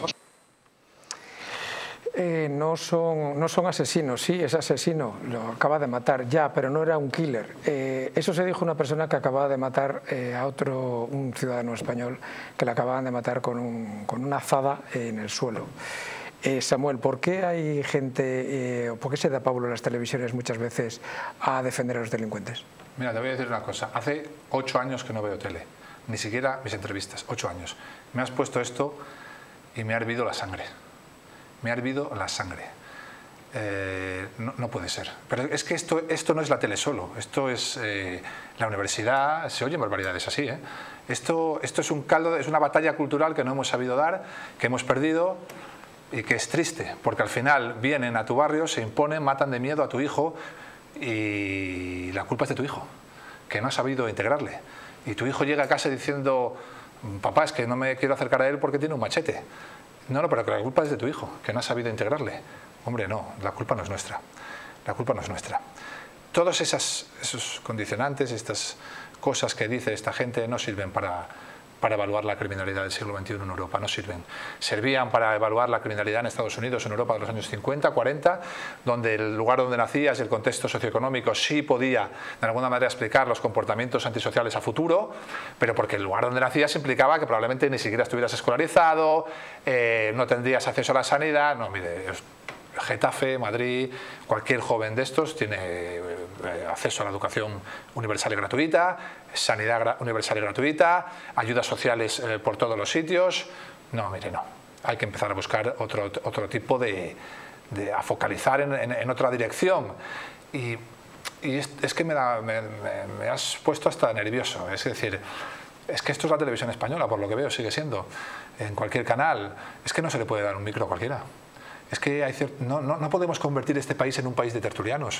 Eh, no son, no son asesinos, sí, es asesino, lo acaba de matar ya, pero no era un killer. Eh, eso se dijo una persona que acababa de matar eh, a otro, un ciudadano español, que le acababan de matar con, un, con una azada en el suelo. Eh, Samuel, ¿por qué hay gente, eh, por qué se da Pablo en las televisiones muchas veces a defender a los delincuentes? Mira, te voy a decir una cosa, hace ocho años que no veo tele, ni siquiera mis entrevistas, ocho años. Me has puesto esto y me ha hervido la sangre. Me ha hervido la sangre. Eh, no, no puede ser. Pero es que esto, esto no es la tele solo, esto es eh, la universidad, se oyen barbaridades así. ¿eh? Esto, esto es un caldo, es una batalla cultural que no hemos sabido dar, que hemos perdido y que es triste, porque al final vienen a tu barrio, se imponen, matan de miedo a tu hijo y la culpa es de tu hijo, que no ha sabido integrarle. Y tu hijo llega a casa diciendo, papá, es que no me quiero acercar a él porque tiene un machete. No, no, pero que la culpa es de tu hijo, que no ha sabido integrarle. Hombre, no, la culpa no es nuestra. La culpa no es nuestra. Todos esas, esos condicionantes, estas cosas que dice esta gente no sirven para, para evaluar la criminalidad del siglo veintiuno en Europa, no sirven. Servían para evaluar la criminalidad en Estados Unidos, en Europa de los años cincuenta, cuarenta, donde el lugar donde nacías, el contexto socioeconómico sí podía de alguna manera explicar los comportamientos antisociales a futuro, pero porque el lugar donde nacías implicaba que probablemente ni siquiera estuvieras escolarizado, eh, no tendrías acceso a la sanidad. No, mire, Getafe, Madrid, cualquier joven de estos tiene eh, acceso a la educación universal y gratuita, sanidad gra universal y gratuita, ayudas sociales eh, por todos los sitios. No, mire, no. Hay que empezar a buscar otro, otro tipo de, de a focalizar en, en, en otra dirección. Y, y es, es que me, da, me, me, me has puesto hasta nervioso. Es decir, es que esto es la televisión española, por lo que veo, sigue siendo. En cualquier canal. Es que no se le puede dar un micro a cualquiera. Es que hay no, no, no podemos convertir este país en un país de tertulianos,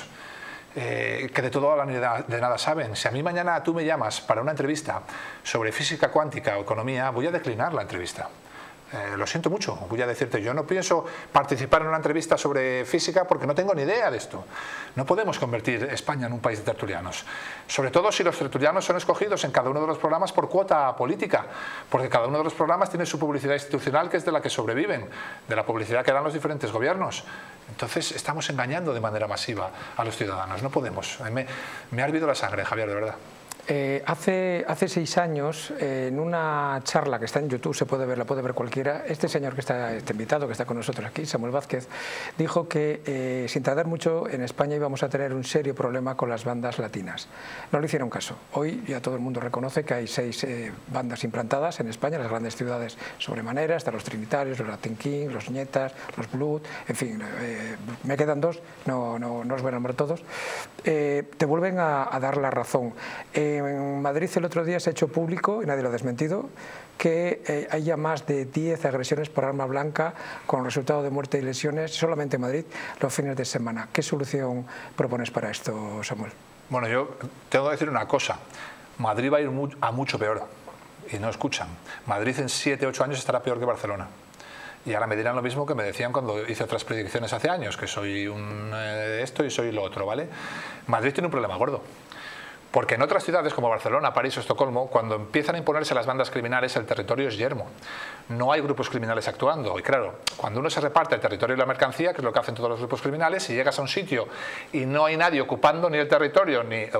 eh, que de todo hablan y de, de nada saben. Si a mí mañana tú me llamas para una entrevista sobre física cuántica o economía, voy a declinar la entrevista. Eh, lo siento mucho, voy a decirte, yo no pienso participar en una entrevista sobre física porque no tengo ni idea de esto. No podemos convertir España en un país de tertulianos, sobre todo si los tertulianos son escogidos en cada uno de los programas por cuota política, porque cada uno de los programas tiene su publicidad institucional, que es de la que sobreviven, de la publicidad que dan los diferentes gobiernos. Entonces estamos engañando de manera masiva a los ciudadanos, no podemos. Me, me ha hervido la sangre, Javier, de verdad. Eh, hace, hace seis años, eh, en una charla que está en YouTube, se puede ver, la puede ver cualquiera, este señor que está, este invitado que está con nosotros aquí, Samuel Vázquez, dijo que eh, sin tardar mucho en España íbamos a tener un serio problema con las bandas latinas. No le hicieron caso. Hoy ya todo el mundo reconoce que hay seis eh, bandas implantadas en España, en las grandes ciudades sobremanera, están los Trinitarios, los Latin Kings, los Nietas, los Blood, en fin, eh, me quedan dos, no, no, no os voy a nombrar todos. Eh, te vuelven a, a dar la razón. Eh, En Madrid el otro día se ha hecho público, y nadie lo ha desmentido, que eh, haya más de diez agresiones por arma blanca con resultado de muerte y lesiones solamente en Madrid los fines de semana. ¿Qué solución propones para esto, Samuel? Bueno, yo tengo que decir una cosa. Madrid va a ir mu a mucho peor y no escuchan. Madrid en siete, ocho años estará peor que Barcelona. Y ahora me dirán lo mismo que me decían cuando hice otras predicciones hace años, que soy un eh, esto y soy lo otro, ¿vale? Madrid tiene un problema gordo. Porque en otras ciudades como Barcelona, París o Estocolmo, cuando empiezan a imponerse las bandas criminales, el territorio es yermo. no hay grupos criminales actuando. Y claro, cuando uno se reparte el territorio y la mercancía, que es lo que hacen todos los grupos criminales, si llegas a un sitio y no hay nadie ocupando ni el territorio ni, ni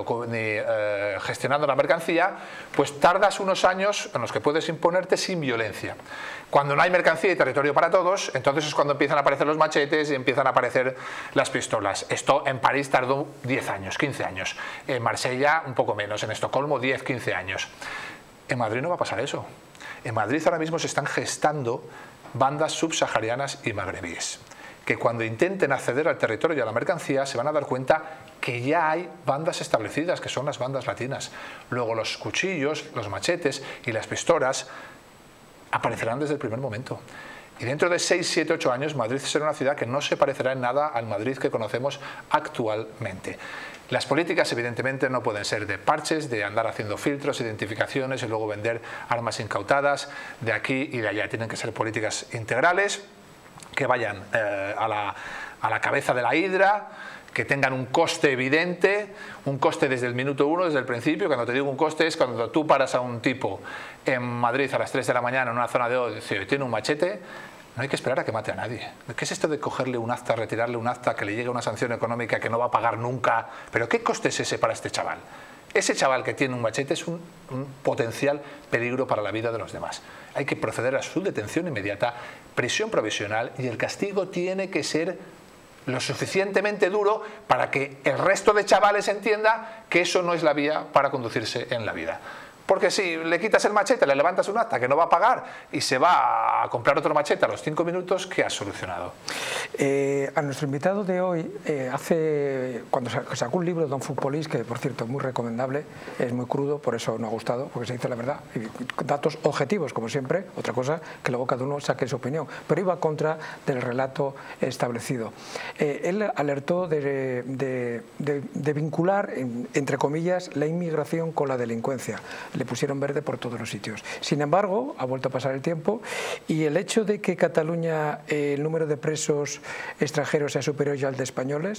eh, gestionando la mercancía, pues tardas unos años en los que puedes imponerte sin violencia. Cuando no hay mercancía y territorio para todos, entonces es cuando empiezan a aparecer los machetes y empiezan a aparecer las pistolas. Esto en París tardó diez años, quince años. En Marsella un poco menos, en Estocolmo diez, quince años. En Madrid no va a pasar eso. En Madrid ahora mismo se están gestando bandas subsaharianas y magrebíes, que cuando intenten acceder al territorio y a la mercancía se van a dar cuenta que ya hay bandas establecidas, que son las bandas latinas. Luego los cuchillos, los machetes y las pistolas aparecerán desde el primer momento. Y dentro de seis, siete, ocho años Madrid será una ciudad que no se parecerá en nada al Madrid que conocemos actualmente. Las políticas evidentemente no pueden ser de parches, de andar haciendo filtros, identificaciones y luego vender armas incautadas de aquí y de allá. Tienen que ser políticas integrales que vayan eh, a, la, a la cabeza de la hidra, que tengan un coste evidente, un coste desde el minuto uno, desde el principio. Cuando te digo un coste es cuando tú paras a un tipo en Madrid a las tres de la mañana en una zona de ocio y tiene un machete, no hay que esperar a que mate a nadie. ¿Qué es esto de cogerle un acta, retirarle un acta, que le llegue una sanción económica que no va a pagar nunca? ¿Pero qué coste es ese para este chaval? Ese chaval que tiene un machete es un, un potencial peligro para la vida de los demás. Hay que proceder a su detención inmediata, prisión provisional, y el castigo tiene que ser lo suficientemente duro para que el resto de chavales entienda que eso no es la vía para conducirse en la vida. Porque si le quitas el machete, le levantas un acta que no va a pagar y se va a comprar otro machete a los cinco minutos, ¿qué has solucionado? Eh, a nuestro invitado de hoy, eh, hace cuando sacó un libro, Don Futbolís, que por cierto es muy recomendable, es muy crudo, por eso no ha gustado, porque se dice la verdad, y datos objetivos como siempre, otra cosa que luego cada uno saque su opinión, pero iba contra del relato establecido. Eh, él alertó de, de, de, de vincular, en, entre comillas, la inmigración con la delincuencia. Le pusieron verde por todos los sitios. Sin embargo, ha vuelto a pasar el tiempo y el hecho de que Cataluña eh, el número de presos extranjeros sea superior ya al de españoles,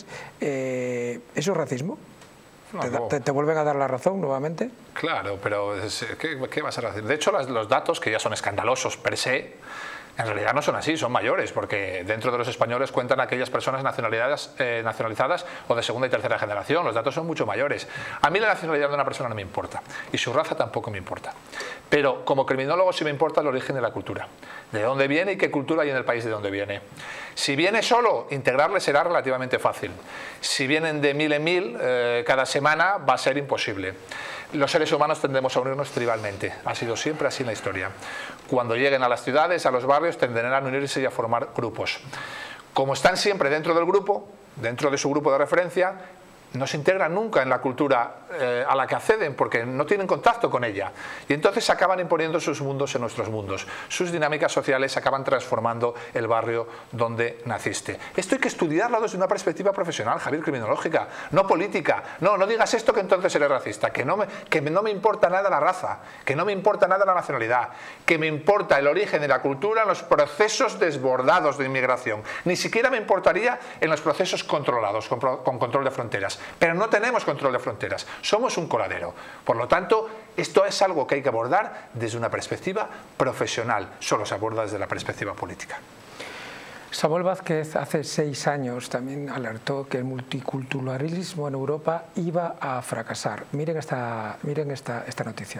eh, ¿eso es racismo? No, ¿Te, te, ¿Te vuelven a dar la razón nuevamente? Claro, pero ¿qué, qué vas a hacer? De hecho, las, los datos, que ya son escandalosos per se, en realidad no son así, son mayores, porque dentro de los españoles cuentan aquellas personas nacionalidades, eh, nacionalizadas o de segunda y tercera generación. Los datos son mucho mayores. A mí la nacionalidad de una persona no me importa y su raza tampoco me importa. Pero como criminólogo sí me importa el origen de la cultura, de dónde viene y qué cultura hay en el país de dónde viene. Si viene solo, integrarle será relativamente fácil. Si vienen de mil en mil eh, cada semana, va a ser imposible. Los seres humanos tendemos a unirnos tribalmente. Ha sido siempre así en la historia. Cuando lleguen a las ciudades, a los barrios, tenderán a unirse y a formar grupos. Como están siempre dentro del grupo, dentro de su grupo de referencia, no se integran nunca en la cultura eh, a la que acceden, porque no tienen contacto con ella. Y entonces acaban imponiendo sus mundos en nuestros mundos. Sus dinámicas sociales acaban transformando el barrio donde naciste. Esto hay que estudiarlo desde una perspectiva profesional, Javier, criminológica, no política. No, no digas esto que entonces eres racista, que no me, que no me importa nada la raza, que no me importa nada la nacionalidad, que me importa el origen y la cultura en los procesos desbordados de inmigración. Ni siquiera me importaría en los procesos controlados, con, con control de fronteras. Pero no tenemos control de fronteras, somos un coladero. Por lo tanto, esto es algo que hay que abordar desde una perspectiva profesional, solo se aborda desde la perspectiva política. Samuel Vázquez hace seis años también alertó que el multiculturalismo en Europa iba a fracasar. Miren esta, miren esta, esta noticia.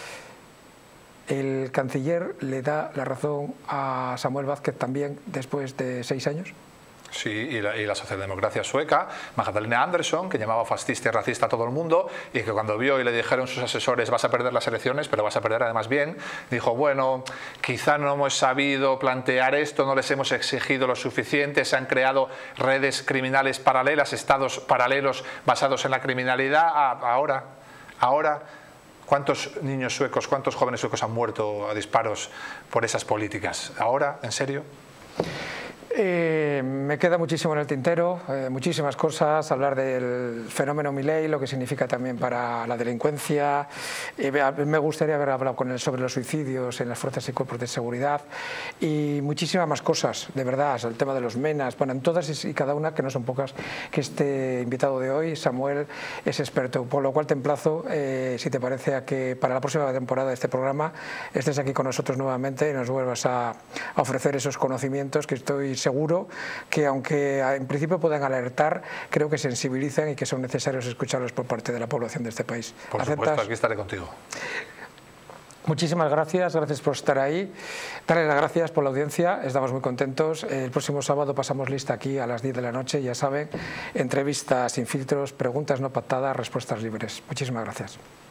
¿El canciller le da la razón a Samuel Vázquez también después de seis años? Sí, y la, y la socialdemocracia sueca, Magdalena Andersson, que llamaba fascista y racista a todo el mundo, y que cuando vio y le dijeron sus asesores vas a perder las elecciones, pero vas a perder además bien, dijo, bueno, quizá no hemos sabido plantear esto, no les hemos exigido lo suficiente, se han creado redes criminales paralelas, estados paralelos basados en la criminalidad. Ah, ahora, ahora, ¿cuántos niños suecos, cuántos jóvenes suecos han muerto a disparos por esas políticas? ¿Ahora? ¿En serio? Eh, me queda muchísimo en el tintero, eh, muchísimas cosas, hablar del fenómeno Milei, lo que significa también para la delincuencia. Eh, me gustaría haber hablado con él sobre los suicidios en las fuerzas y cuerpos de seguridad y muchísimas más cosas, de verdad, el tema de los menas, bueno, en todas y cada una, que no son pocas, que este invitado de hoy, Samuel, es experto, por lo cual te emplazo, eh, si te parece, a que para la próxima temporada de este programa estés aquí con nosotros nuevamente y nos vuelvas a, a ofrecer esos conocimientos que estoy seguro que, aunque en principio puedan alertar, creo que sensibilizan y que son necesarios escucharlos por parte de la población de este país. Por supuesto, aquí estaré contigo. Muchísimas gracias, gracias por estar ahí. Darle las gracias por la audiencia, estamos muy contentos. El próximo sábado pasamos lista aquí a las diez de la noche, ya saben, entrevistas sin filtros, preguntas no pactadas, respuestas libres. Muchísimas gracias.